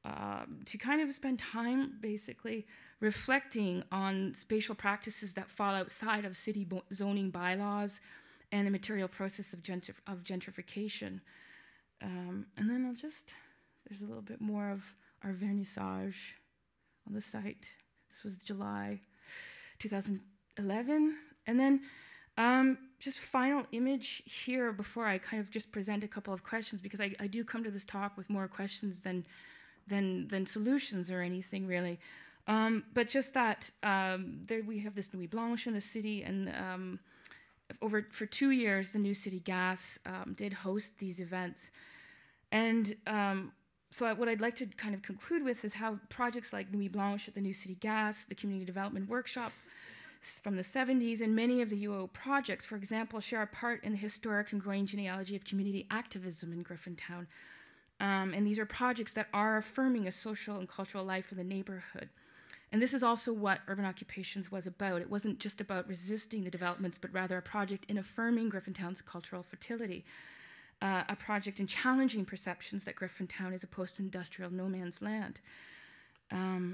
uh, to kind of spend time basically reflecting on spatial practices that fall outside of city bo- zoning bylaws and the material process of, gentrif- of gentrification. Um, and then I'll just, there's a little bit more of our vernissage on the site. This was July two thousand eleven. And then um, just final image here before I kind of just present a couple of questions, because I, I do come to this talk with more questions than, than, than solutions or anything really. Um, but just that um, there we have this Nuit Blanche in the city, and um, over for two years, the New City Gas um, did host these events. And um, so I, what I'd like to kind of conclude with is how projects like Nuit Blanche at the New City Gas, the Community Development Workshop from the seventies, and many of the U O projects, for example, share a part in the historic and growing genealogy of community activism in Griffintown. Um, and these are projects that are affirming a social and cultural life in the neighborhood. And this is also what Urban Occupations was about. It wasn't just about resisting the developments, but rather a project in affirming Griffintown's cultural fertility. Uh, a project in challenging perceptions that Griffintown is a post-industrial no man's land. Um,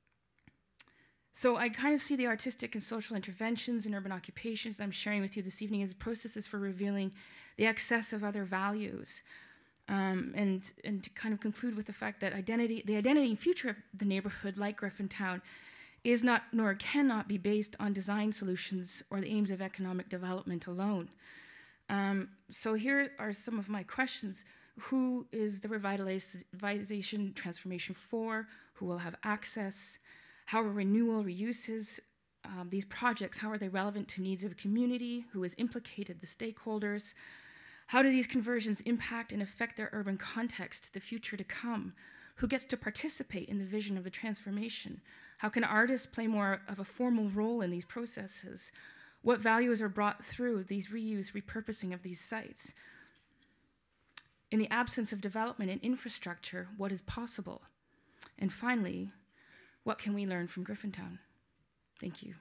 so I kind of see the artistic and social interventions in urban occupations that I'm sharing with you this evening as processes for revealing the excess of other values. Um, and, and to kind of conclude with the fact that identity, the identity and future of the neighborhood like Griffintown is not nor cannot be based on design solutions or the aims of economic development alone. Um, so here are some of my questions. Who is the revitalization transformation for? Who will have access? How are renewal, reuses, um, these projects, how are they relevant to needs of a community? Who is implicated, the stakeholders? How do these conversions impact and affect their urban context, the future to come? Who gets to participate in the vision of the transformation? How can artists play more of a formal role in these processes? What values are brought through these reuse, repurposing of these sites? In the absence of development and infrastructure, what is possible? And finally, what can we learn from Griffintown? Thank you.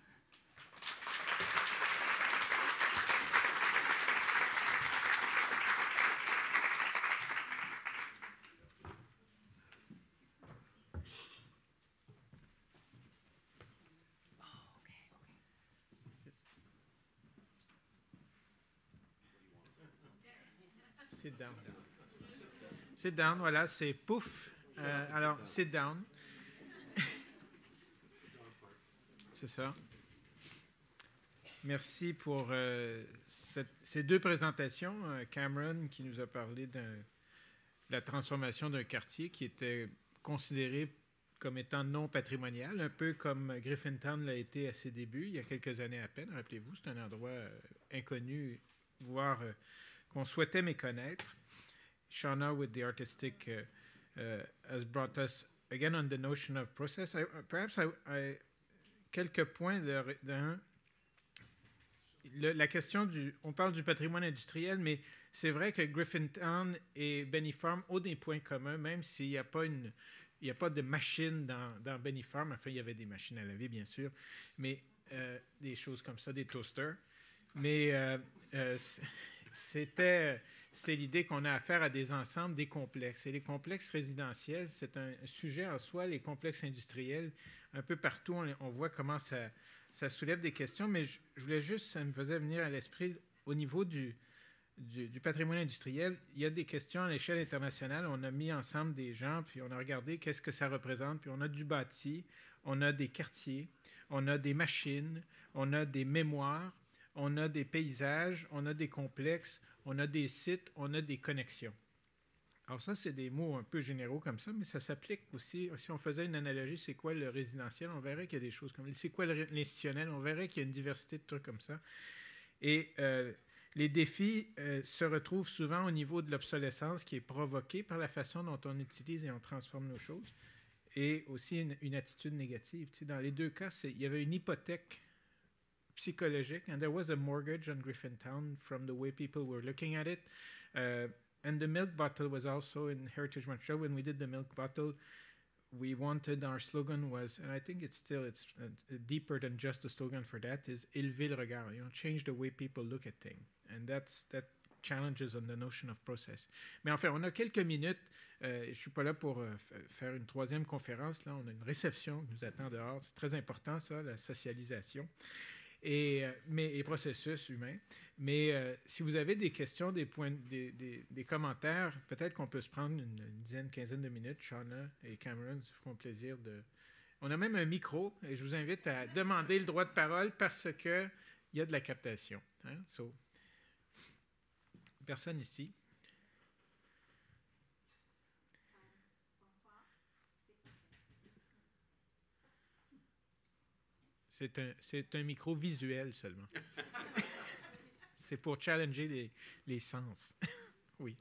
Sit down. Sit down, voilà, c'est pouf. Euh, alors, sit down. C'est ça. Merci pour euh, cette, ces deux présentations. Euh, Cameron qui nous a parlé de la transformation d'un quartier qui était considéré comme étant non patrimonial, un peu comme Griffintown l'a été à ses débuts, il y a quelques années à peine. Rappelez-vous, c'est un endroit euh, inconnu, voire euh, qu'on souhaitait méconnaître. Shauna, with the artistic, uh, uh, has brought us again on the notion of process. I, perhaps I, I, quelques points de, de le, la question du, on parle du patrimoine industriel, mais c'est vrai que Griffintown et Benny Farm ont des points communs, même s'il n'y a pas une, il n'y a pas de machine dans, dans Benny Farm. Enfin, il y avait des machines à laver, bien sûr, mais euh, des choses comme ça, des toasters. Mais euh, euh, c'était, c'est l'idée qu'on a affaire à des ensembles, des complexes. Et les complexes résidentiels, c'est un sujet en soi. Les complexes industriels, un peu partout, on, on voit comment ça, ça soulève des questions. Mais je, je voulais juste, ça me faisait venir à l'esprit, au niveau du, du, du patrimoine industriel, il y a des questions à l'échelle internationale. On a mis ensemble des gens, puis on a regardé qu'est-ce que ça représente. Puis on a du bâti, on a des quartiers, on a des machines, on a des mémoires, on a des paysages, on a des complexes, on a des sites, on a des connexions. Alors ça, c'est des mots un peu généraux comme ça, mais ça s'applique aussi. Si on faisait une analogie, c'est quoi le résidentiel? On verrait qu'il y a des choses comme ça. C'est quoi l'institutionnel? On verrait qu'il y a une diversité de trucs comme ça. Et euh, les défis euh, se retrouvent souvent au niveau de l'obsolescence qui est provoquée par la façon dont on utilise et on transforme nos choses, et aussi une, une attitude négative. Tu sais, dans les deux cas, il y avait une hypothèque psychologique, and there was a mortgage on Griffintown from the way people were looking at it. Uh, and the milk bottle was also in Heritage Montreal. When we did the milk bottle, we wanted, our slogan was, and I think it's still, it's uh, deeper than just a slogan for that, is élever le regard, you know, change the way people look at things. And that's, that challenges on the notion of process. Mais enfin, on a quelques minutes. Euh, je ne suis pas là pour euh, faire une troisième conférence. Là, on a une réception qui nous attend dehors. C'est très important, ça, la socialisation et, euh, mais, et processus humain. Mais euh, si vous avez des questions, des, points, des, des, des commentaires, peut-être qu'on peut se prendre une, une dizaine, quinzaine de minutes. Shauna et Cameron se feront plaisir de... On a même un micro et je vous invite à demander le droit de parole parce qu'il y a de la captation. Hein? So, personne ici. C'est un, c'est un micro visuel seulement. C'est pour challenger les, les sens. Oui.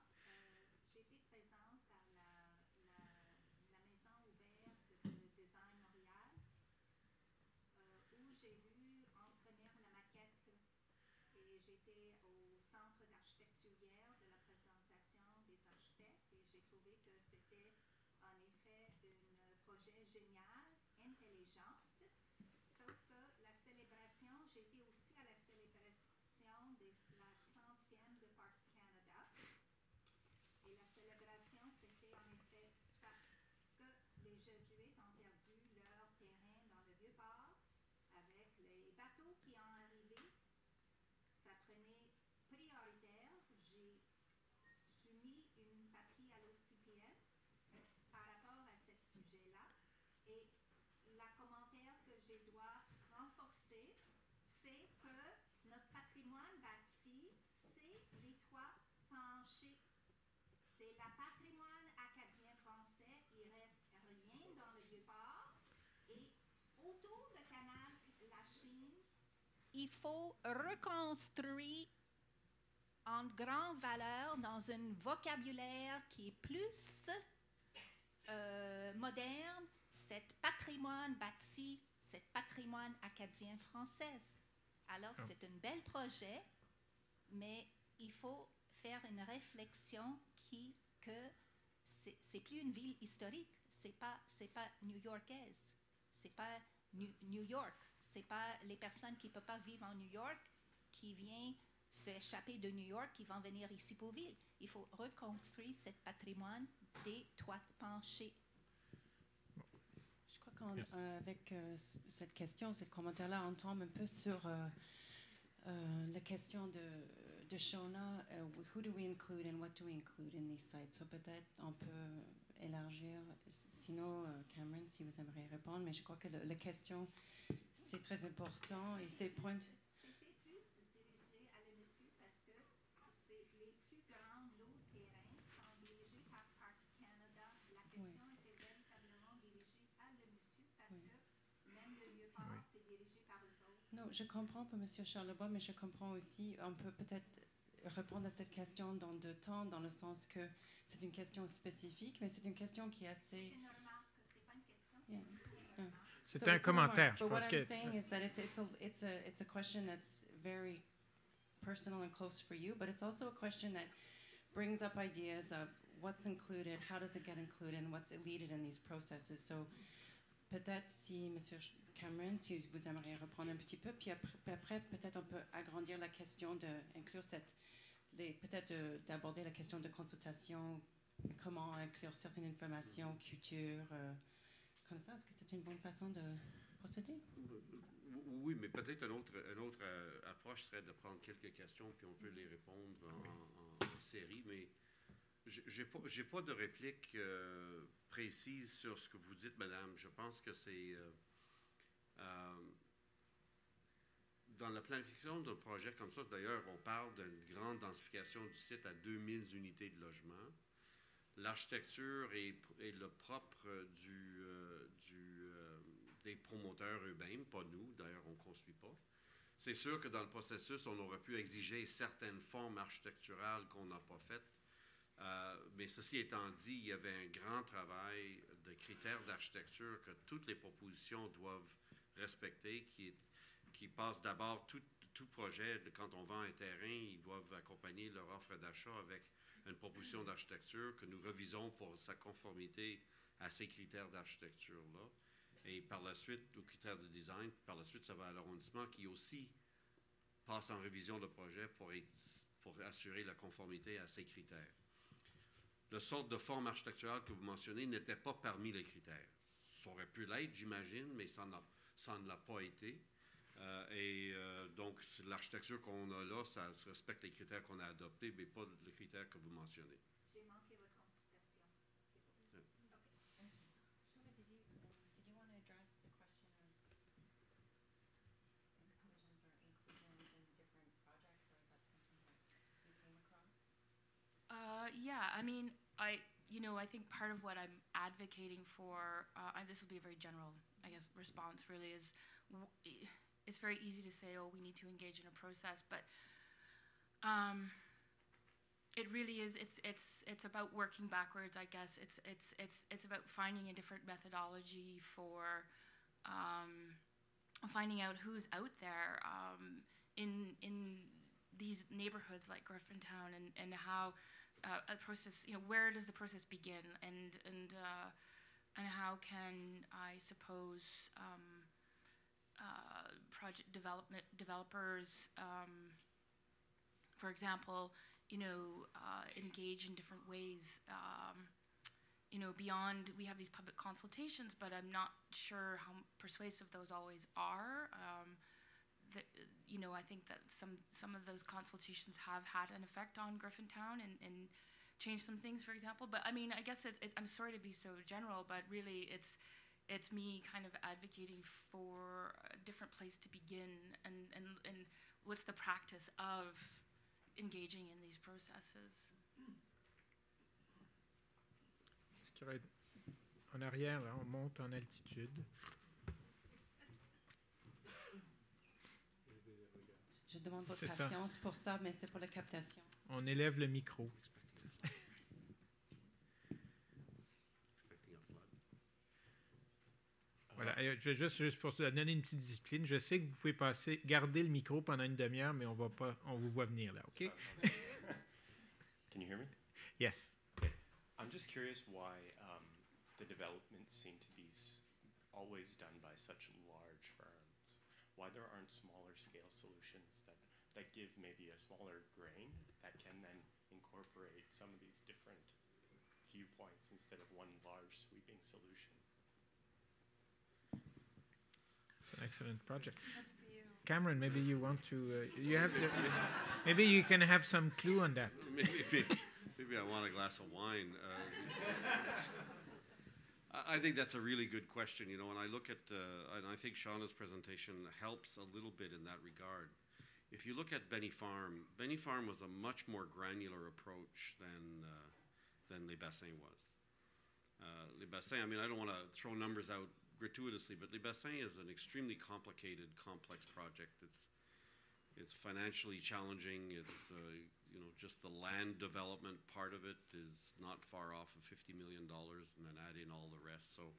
Il faut reconstruire en grande valeur dans un vocabulaire qui est plus euh, moderne, cet patrimoine bâti, cet patrimoine acadien français. Alors, oh. c'est un bel projet, mais il faut faire une réflexion qui, que c'est, c'est plus une ville historique, c'est pas, c'est pas new-yorkaise, c'est pas New, New York. Ce n'est pas les personnes qui ne peuvent pas vivre en New York qui viennent s'échapper de New York, qui vont venir ici pour vivre. Il faut reconstruire ce patrimoine des toits penchés. Je crois qu'avec euh, euh, cette question, ce commentaire-là, on tombe un peu sur euh, euh, la question de, de Shauna. Uh, who do we include and what do we include in these sites? So peut-être on peut élargir. Sinon, euh, Cameron, si vous aimeriez répondre, mais je crois que le, la question... C'est très important et c'est point. C'était plus dirigé à le monsieur parce que c'est les plus grands lots de terrain sont dirigés par Parks Canada. La question oui. était véritablement dirigée à le monsieur parce oui. que même le lieu port, oui. c'est dirigé par eux autres. Non, je comprends pour monsieur Charlebois, mais je comprends aussi, on peut peut-être répondre à cette question dans deux temps, dans le sens que c'est une question spécifique, mais c'est une question qui est assez... C'est une remarque, c'est pas une question. Yeah. Yeah. C'est so un commentaire, je but pense what que... I'm saying is that it's, it's, a, it's, a, it's a question that's very personal and close for you, but it's also a question that brings up ideas of what's included, how does it get included, and what's eluded in these processes. So peut-être si, Monsieur Cameron, si vous aimeriez reprendre un petit peu, puis après, puis après peut-être on peut agrandir la question d'inclure cette... Les, peut-être de, d'aborder la question de consultation, comment inclure certaines informations, culture... Euh, comme ça, est-ce que c'est une bonne façon de procéder? Oui, mais peut-être une autre, une autre euh, approche serait de prendre quelques questions puis on peut les répondre en, en, en série, mais j'ai pas, j'ai pas de réplique euh, précise sur ce que vous dites, madame. Je pense que c'est... Euh, euh, dans la planification d'un projet comme ça, d'ailleurs, on parle d'une grande densification du site à deux mille unités de logement. L'architecture est, est le propre du, euh, du, euh, des promoteurs eux-mêmes, pas nous, d'ailleurs on ne construit pas. C'est sûr que dans le processus, on aurait pu exiger certaines formes architecturales qu'on n'a pas faites, euh, mais ceci étant dit, il y avait un grand travail de critères d'architecture que toutes les propositions doivent respecter, qui, est, qui passe d'abord, tout, tout projet, quand on vend un terrain, ils doivent accompagner leur offre d'achat avec une proposition d'architecture que nous revisons pour sa conformité à ces critères d'architecture-là. Et par la suite, aux critères de design, par la suite, ça va à l'arrondissement qui aussi passe en révision de projet pour, être, pour pour assurer la conformité à ces critères. La sorte de forme architecturale que vous mentionnez n'était pas parmi les critères. Ça aurait pu l'être, j'imagine, mais ça, ça ne l'a pas été. Euh, et euh, donc, l'architecture qu'on a là, ça, ça respecte les critères qu'on a adoptés, mais pas les critères que vous mentionnez. J'ai manqué votre anticipation. Yeah. Okay. Did you want to address the question of exclusions or inclusions in different projects, or is that something that you came across? Uh, yeah, I mean, I, you know, I think part of what I'm advocating for, uh, and this will be a very general, I guess, response really, is w- it's very easy to say, oh, we need to engage in a process, but um, it really is, it's, it's, it's about working backwards, I guess. It's, it's, it's, it's about finding a different methodology for um, finding out who's out there um, in, in these neighborhoods like Griffintown, and, and how uh, a process, you know, where does the process begin, and, and, uh, and how can, I suppose, um, uh, project development developers, um, for example, you know, uh, engage in different ways, um, you know, beyond, we have these public consultations, but I'm not sure how persuasive those always are. Um, the, you know, I think that some, some of those consultations have had an effect on Griffintown and, and changed some things, for example. But I mean, I guess it, it, I'm sorry to be so general, but really it's, it's me kind of advocating for a different place to begin, and, and, and what's the practice of engaging in these processes. Est-ce qu'il y aurait en arrière, là, on monte en altitude. Je demande votre C'est ça. patience pour ça, mais c'est pour la captation. On élève le micro. Voilà, et je vais juste, juste pour ça donner une petite discipline. Je sais que vous pouvez passer, garder le micro pendant une demi-heure, mais on va pas, on vous voit venir là, OK? Can you hear me? Yes. Okay. I'm just curious why um, the developments seem to be s- always done by such large firms. Why there aren't smaller scale solutions that, that give maybe a smaller grain that can then incorporate some of these different viewpoints instead of one large sweeping solution. It's an excellent project. That's for you. Cameron, maybe you want to, uh, you have, maybe you can have some clue on that. Maybe, maybe, maybe I want a glass of wine. Uh, I I think that's a really good question. You know, when I look at, uh, and I think Shauna's presentation helps a little bit in that regard. If you look at Benny Farm, Benny Farm was a much more granular approach than uh, than Les Bassins was. Uh, Les Bassins, I mean, I don't want to throw numbers out gratuitously, but Les Bassins is an extremely complicated, complex project. It's it's financially challenging. It's uh, you know, just the land development part of it is not far off of fifty million dollars, and then add in all the rest. So,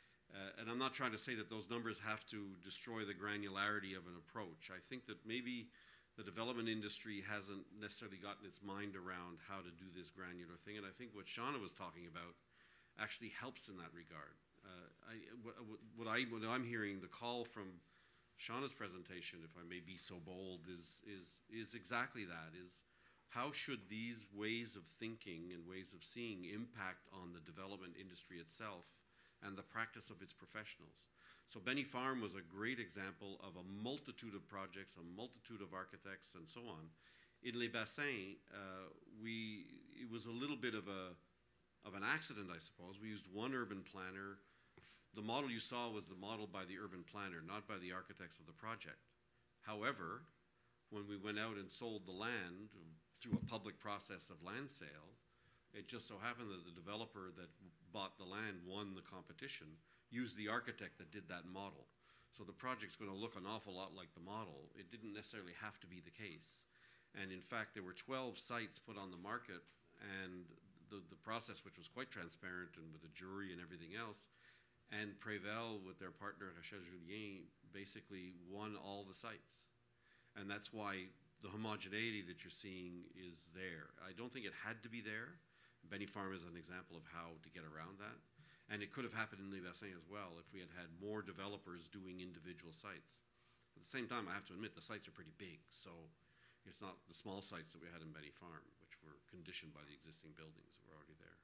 uh, and I'm not trying to say that those numbers have to destroy the granularity of an approach. I think that maybe the development industry hasn't necessarily gotten its mind around how to do this granular thing. And I think what Shauna was talking about actually helps in that regard. Uh, I, what, what, I, what I'm hearing, the call from Shauna's presentation, if I may be so bold, is, is, is exactly that, is how should these ways of thinking and ways of seeing impact on the development industry itself and the practice of its professionals. So Benny Farm was a great example of a multitude of projects, a multitude of architects, and so on. In Les Bassins, uh, we, it was a little bit of a, of an accident, I suppose. We used one urban planner. The model you saw was the model by the urban planner, not by the architects of the project. However, when we went out and sold the land through a public process of land sale, it just so happened that the developer that bought the land won the competition, used the architect that did that model. So the project's going to look an awful lot like the model. It didn't necessarily have to be the case. And in fact, there were twelve sites put on the market, and the, the process, which was quite transparent and with a jury and everything else, and Prével, with their partner Rachel Julien, basically won all the sites. And that's why the homogeneity that you're seeing is there. I don't think it had to be there. Benny Farm is an example of how to get around that. And it could have happened in Les Bassins as well if we had had more developers doing individual sites. At the same time, I have to admit, the sites are pretty big. So it's not the small sites that we had in Benny Farm, which were conditioned by the existing buildings that were already there.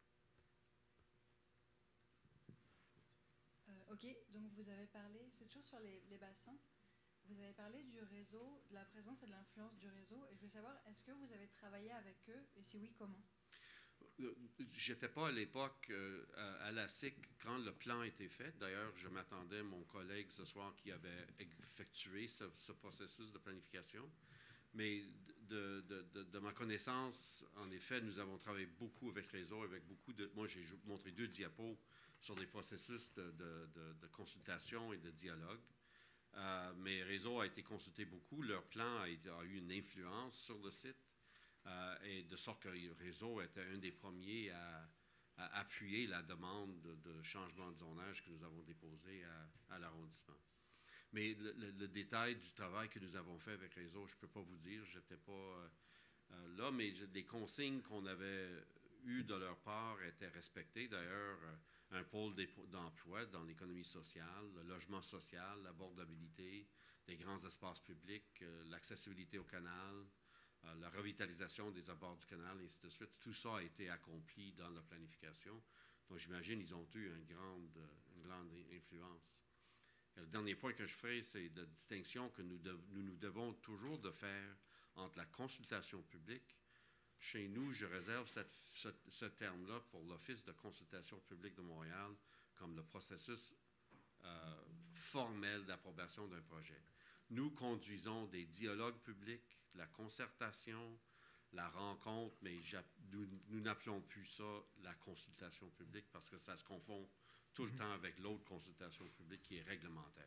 Euh, ok, donc vous avez parlé, c'est toujours sur les, les bassins, vous avez parlé du réseau, de la présence et de l'influence du réseau, et je voulais savoir, est-ce que vous avez travaillé avec eux, et si oui, comment? J'étais pas à l'époque euh, à, à la S I C quand le plan a été fait. D'ailleurs, je m'attendais à mon collègue ce soir qui avait effectué ce, ce processus de planification. Mais de, de, de, de ma connaissance, en effet, nous avons travaillé beaucoup avec Réseau, avec beaucoup de... Moi, j'ai montré deux diapos sur des processus de, de, de, de consultation et de dialogue. Euh, mais Réseau a été consulté beaucoup. Leur plan a, été, a eu une influence sur le site. Euh, et de sorte que le Réseau était un des premiers à, à appuyer la demande de, de changement de zonage que nous avons déposé à, à l'arrondissement. Mais le, le, le détail du travail que nous avons fait avec Réseau, je ne peux pas vous dire, je n'étais pas euh, euh, là, mais je, les consignes qu'on avait eues de leur part étaient respectées. D'ailleurs, euh, un pôle d'emploi dans l'économie sociale, le logement social, l'abordabilité, des grands espaces publics, euh, l'accessibilité au canal, euh, la revitalisation des abords du canal, et ainsi de suite. Tout ça a été accompli dans la planification. Donc, j'imagine qu'ils ont eu une grande, une grande influence. Le dernier point que je ferai, c'est la distinction que nous, dev, nous nous devons toujours de faire entre la consultation publique. Chez nous, je réserve cette, ce, ce terme-là pour l'Office de consultation publique de Montréal comme le processus euh, formel d'approbation d'un projet. Nous conduisons des dialogues publics, la concertation, la rencontre, mais nous, nous n'appelons plus ça la consultation publique parce que ça se confond tout le temps avec l'autre consultation publique qui est réglementaire.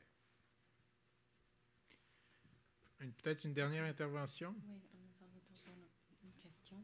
Peut-être une dernière intervention? Oui, nous avons une question.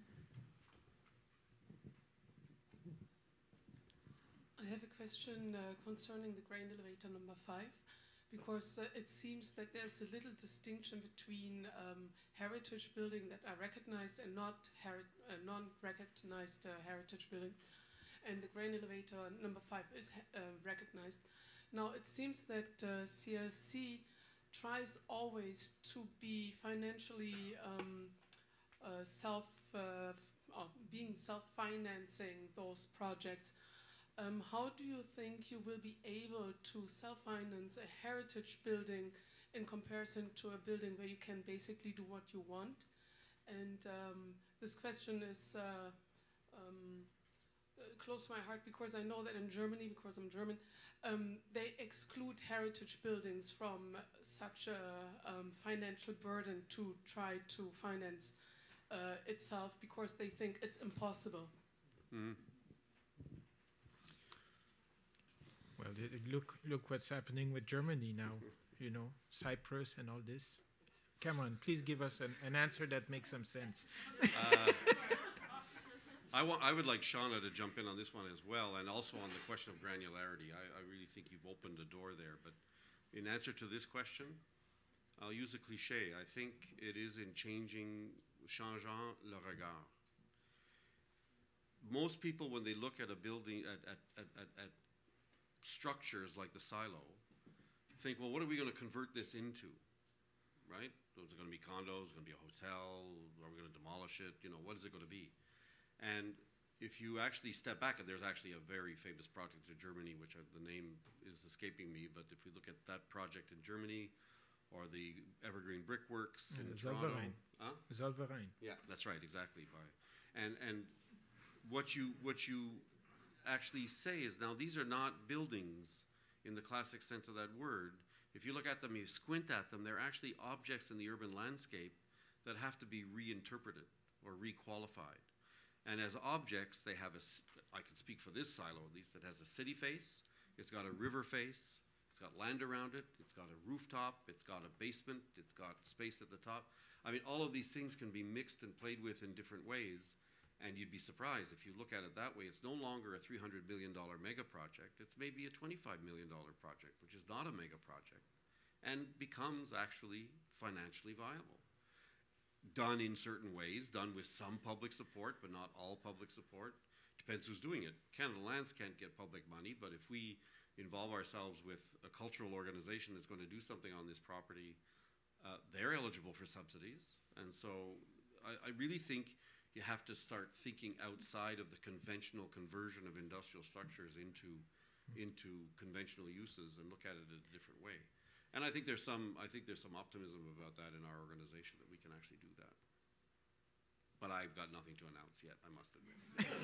I have a question uh, concerning the grain elevator number five, because uh, it seems that there's a little distinction between um, heritage building that are recognized and not heri uh, non-recognized uh, heritage building. And the grain elevator number five is uh, recognized. Now, it seems that uh, C R C tries always to be financially um, uh, self, uh, uh, being self-financing those projects. Um, how do you think you will be able to self-finance a heritage building in comparison to a building where you can basically do what you want? And um, this question is uh, um, close to my heart because I know that in Germany, because I'm German, um, they exclude heritage buildings from such a um, financial burden to try to finance uh, itself because they think it's impossible. Mm-hmm. Well, look, look what's happening with Germany now, you know, Cyprus and all this. Cameron, please give us an, an answer that makes some sense. uh, I, want, I would like Shauna to jump in on this one as well, and also on the question of granularity. I, I really think you've opened a door there. But in answer to this question, I'll use a cliche. I think it is in changing, changeant le regard. Most people, when they look at a building, at, at, at, at, at structures like the silo, think, well, what are we going to convert this into, right? Is it going to be condos? Is it going to be a hotel? Are we going to demolish it? You know, what is it going to be? And if you actually step back, and there's actually a very famous project in Germany, which I, the name is escaping me, but if we look at that project in Germany, or the Evergreen Brickworks in yeah, Toronto. Zollverein. Huh? Zollverein. Yeah, that's right, exactly. And, and what you, what you actually say is, now these are not buildings in the classic sense of that word. If you look at them, you squint at them, they're actually objects in the urban landscape that have to be reinterpreted or requalified. And as objects, they have a, I can speak for this silo at least, it has a city face, it's got a river face, it's got land around it, it's got a rooftop, it's got a basement, it's got space at the top. I mean, all of these things can be mixed and played with in different ways, and you'd be surprised if you look at it that way. It's no longer a three hundred million dollar mega project, it's maybe a twenty-five million dollar project, which is not a mega project, and becomes actually financially viable. Done in certain ways, done with some public support, but not all public support. Depends who's doing it. Canada Lands can't get public money, but if we involve ourselves with a cultural organization that's going to do something on this property uh, they're eligible for subsidies. And so I, I really think you have to start thinking outside of the conventional conversion of industrial structures into, into conventional uses and look at it in a different way. And I think there's some, I think there's some optimism about that in our organization, that we can actually do that. But I've got nothing to announce yet, I must admit.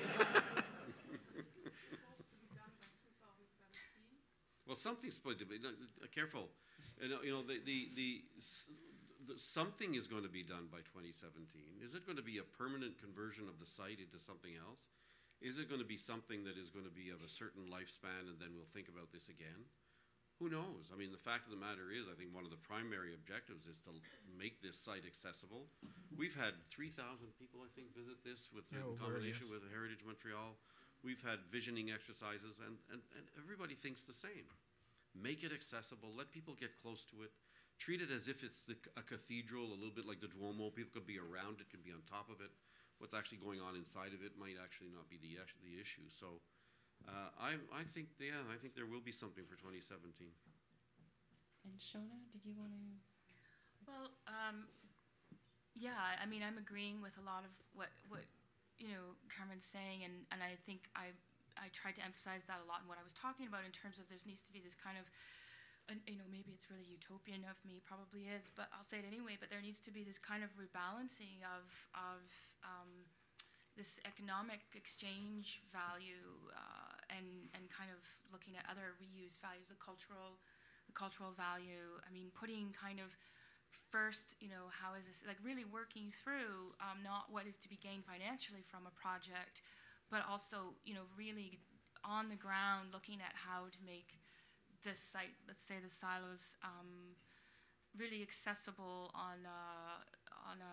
Well, something's supposed to be, no, careful. You know, you know the, the, the, the, something is going to be done by twenty seventeen. Is it going to be a permanent conversion of the site into something else? Is it going to be something that is going to be of a certain lifespan and then we'll think about this again? Who knows? I mean, the fact of the matter is, I think one of the primary objectives is to make this site accessible. We've had three thousand people, I think, visit this with, yeah, in combination yes. with Heritage Montreal. We've had visioning exercises, and, and, and everybody thinks the same. Make it accessible. Let people get close to it. Treat it as if it's the, a cathedral, a little bit like the Duomo. People could be around it, could be on top of it. What's actually going on inside of it might actually not be the, the issue. So uh, I, I think, yeah, I think there will be something for twenty seventeen. And Shona, did you want to? Well, um, yeah, I mean, I'm agreeing with a lot of what, what you know, Carmen's saying, and, and I think I, I tried to emphasize that a lot in what I was talking about in terms of there needs to be this kind of, and, you know, maybe it's really utopian of me, probably is, but I'll say it anyway, but there needs to be this kind of rebalancing of, of um, this economic exchange value uh, and, and kind of looking at other reuse values, the cultural, the cultural value. I mean, putting kind of first, you know, how is this, like really working through um, not what is to be gained financially from a project, but also, you know, really on the ground looking at how to make this site, let's say the silos, um, really accessible on a, on a,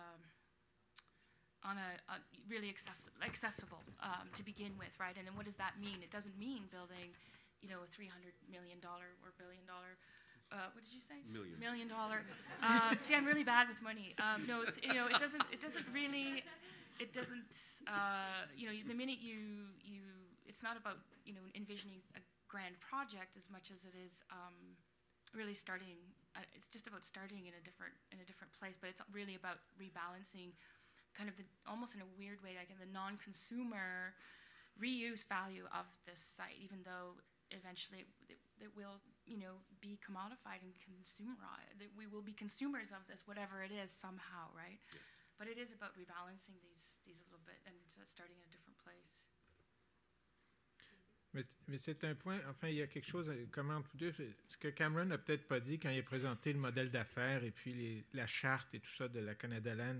on a, a really accessi accessible um, to begin with, right? And then what does that mean? It doesn't mean building, you know, a three hundred million dollar or billion dollar. Uh, what did you say? Million. Million dollar. Um, see, I'm really bad with money. Um, no, it's, you know, it doesn't. It doesn't really. It doesn't. Uh, you know, the minute you you, it's not about you know envisioning a grand project as much as it is um, really starting. Uh, it's just about starting in a different in a different place. But it's really about rebalancing, kind of the almost in a weird way, like in the non-consumer reuse value of this site, even though eventually it, it will. You know, be commodified and consumerized. That we will be consumers of this, whatever it is, somehow, right? Yes. But it is about rebalancing these these a little bit and uh, starting in a different place. Mais, mais c'est un point, enfin, il y a quelque chose, comment dire, ce que Cameron n'a peut-être pas dit quand il a présenté le modèle d'affaires et puis les, la charte et tout ça de la Canada Land,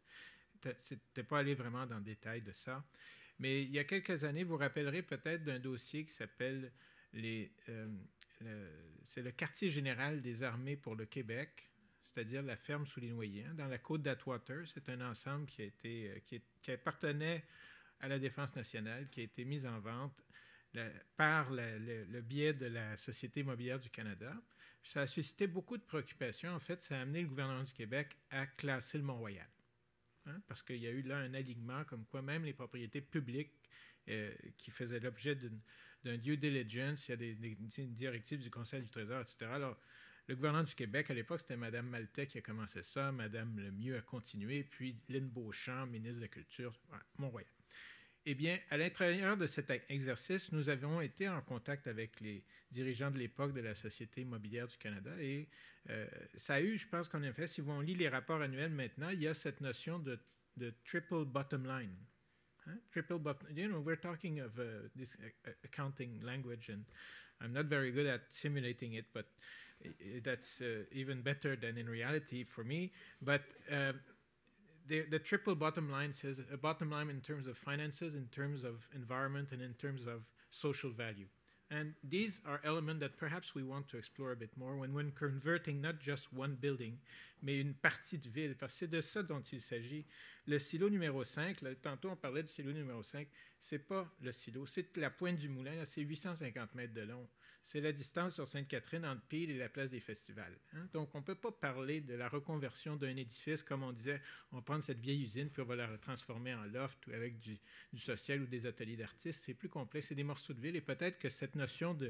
c'était pas allé vraiment dans le détail de ça. Mais il y a quelques années, vous vous rappellerez peut-être d'un dossier qui s'appelle les... Euh, c'est le quartier général des armées pour le Québec, c'est-à-dire la ferme sous les noyers, hein, dans la côte d'Atwater. C'est un ensemble qui, a été, qui, est, qui appartenait à la Défense nationale, qui a été mis en vente la, par la, le, le biais de la Société immobilière du Canada. Puis ça a suscité beaucoup de préoccupations. En fait, ça a amené le gouvernement du Québec à classer le Mont-Royal, hein, parce qu'il y a eu là un alignement comme quoi même les propriétés publiques euh, qui faisaient l'objet d'une d'un due diligence, il y a des, des, des directives du Conseil du Trésor, et cetera. Alors, le gouvernement du Québec, à l'époque, c'était Mme Maltais qui a commencé ça, Mme Lemieux a continué, puis Lynn Beauchamp, ministre de la Culture, ouais, Mont-Royal. Eh bien, à l'intérieur de cet exercice, nous avons été en contact avec les dirigeants de l'époque de la Société immobilière du Canada et euh, ça a eu, je pense qu'en effet, si on lit les rapports annuels maintenant, il y a cette notion de, de triple bottom line. Huh? Triple bottom, you know, we're talking of uh, this uh, accounting language, and I'm not very good at simulating it, but that's uh, even better than in reality for me. But uh, the, the triple bottom line says a bottom line in terms of finances, in terms of environment, and in terms of social value. And these are elements that perhaps we want to explore a bit more when we're converting not just one building, mais une partie de ville, parce que c'est de ça dont il s'agit. Le silo numéro cinq, là, tantôt on parlait du silo numéro cinq, c'est pas le silo, c'est la pointe du moulin, c'est huit cent cinquante mètres de long. C'est la distance sur Sainte-Catherine entre Peel et la place des festivals. Hein? Donc, on ne peut pas parler de la reconversion d'un édifice, comme on disait, on va prendre cette vieille usine puis on va la transformer en loft ou avec du, du social ou des ateliers d'artistes. C'est plus complexe, c'est des morceaux de ville. Et peut-être que cette notion de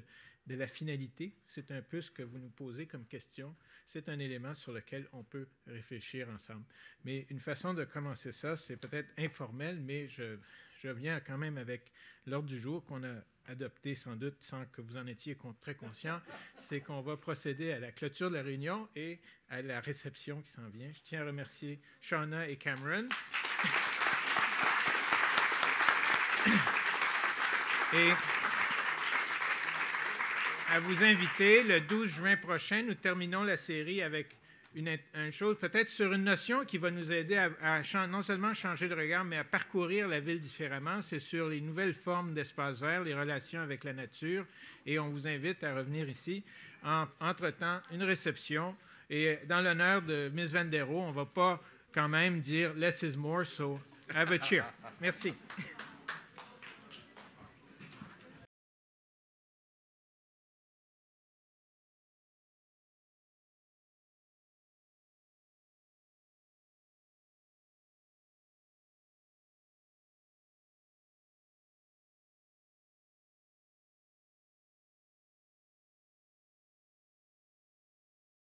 de la finalité. C'est un peu ce que vous nous posez comme question. C'est un élément sur lequel on peut réfléchir ensemble. Mais une façon de commencer ça, c'est peut-être informel, mais je, je viens quand même avec l'ordre du jour qu'on a adopté sans doute sans que vous en étiez con- très conscient, c'est qu'on va procéder à la clôture de la réunion et à la réception qui s'en vient. Je tiens à remercier Shauna et Cameron. Et à vous inviter, le douze juin prochain, nous terminons la série avec une, une chose, peut-être sur une notion qui va nous aider à, à chan- non seulement changer de regard, mais à parcourir la ville différemment. C'est sur les nouvelles formes d'espace vert, les relations avec la nature. Et on vous invite à revenir ici. En, entre-temps, une réception. Et dans l'honneur de Miss Vandero, on ne va pas quand même dire « less is more », so have a cheer. Merci.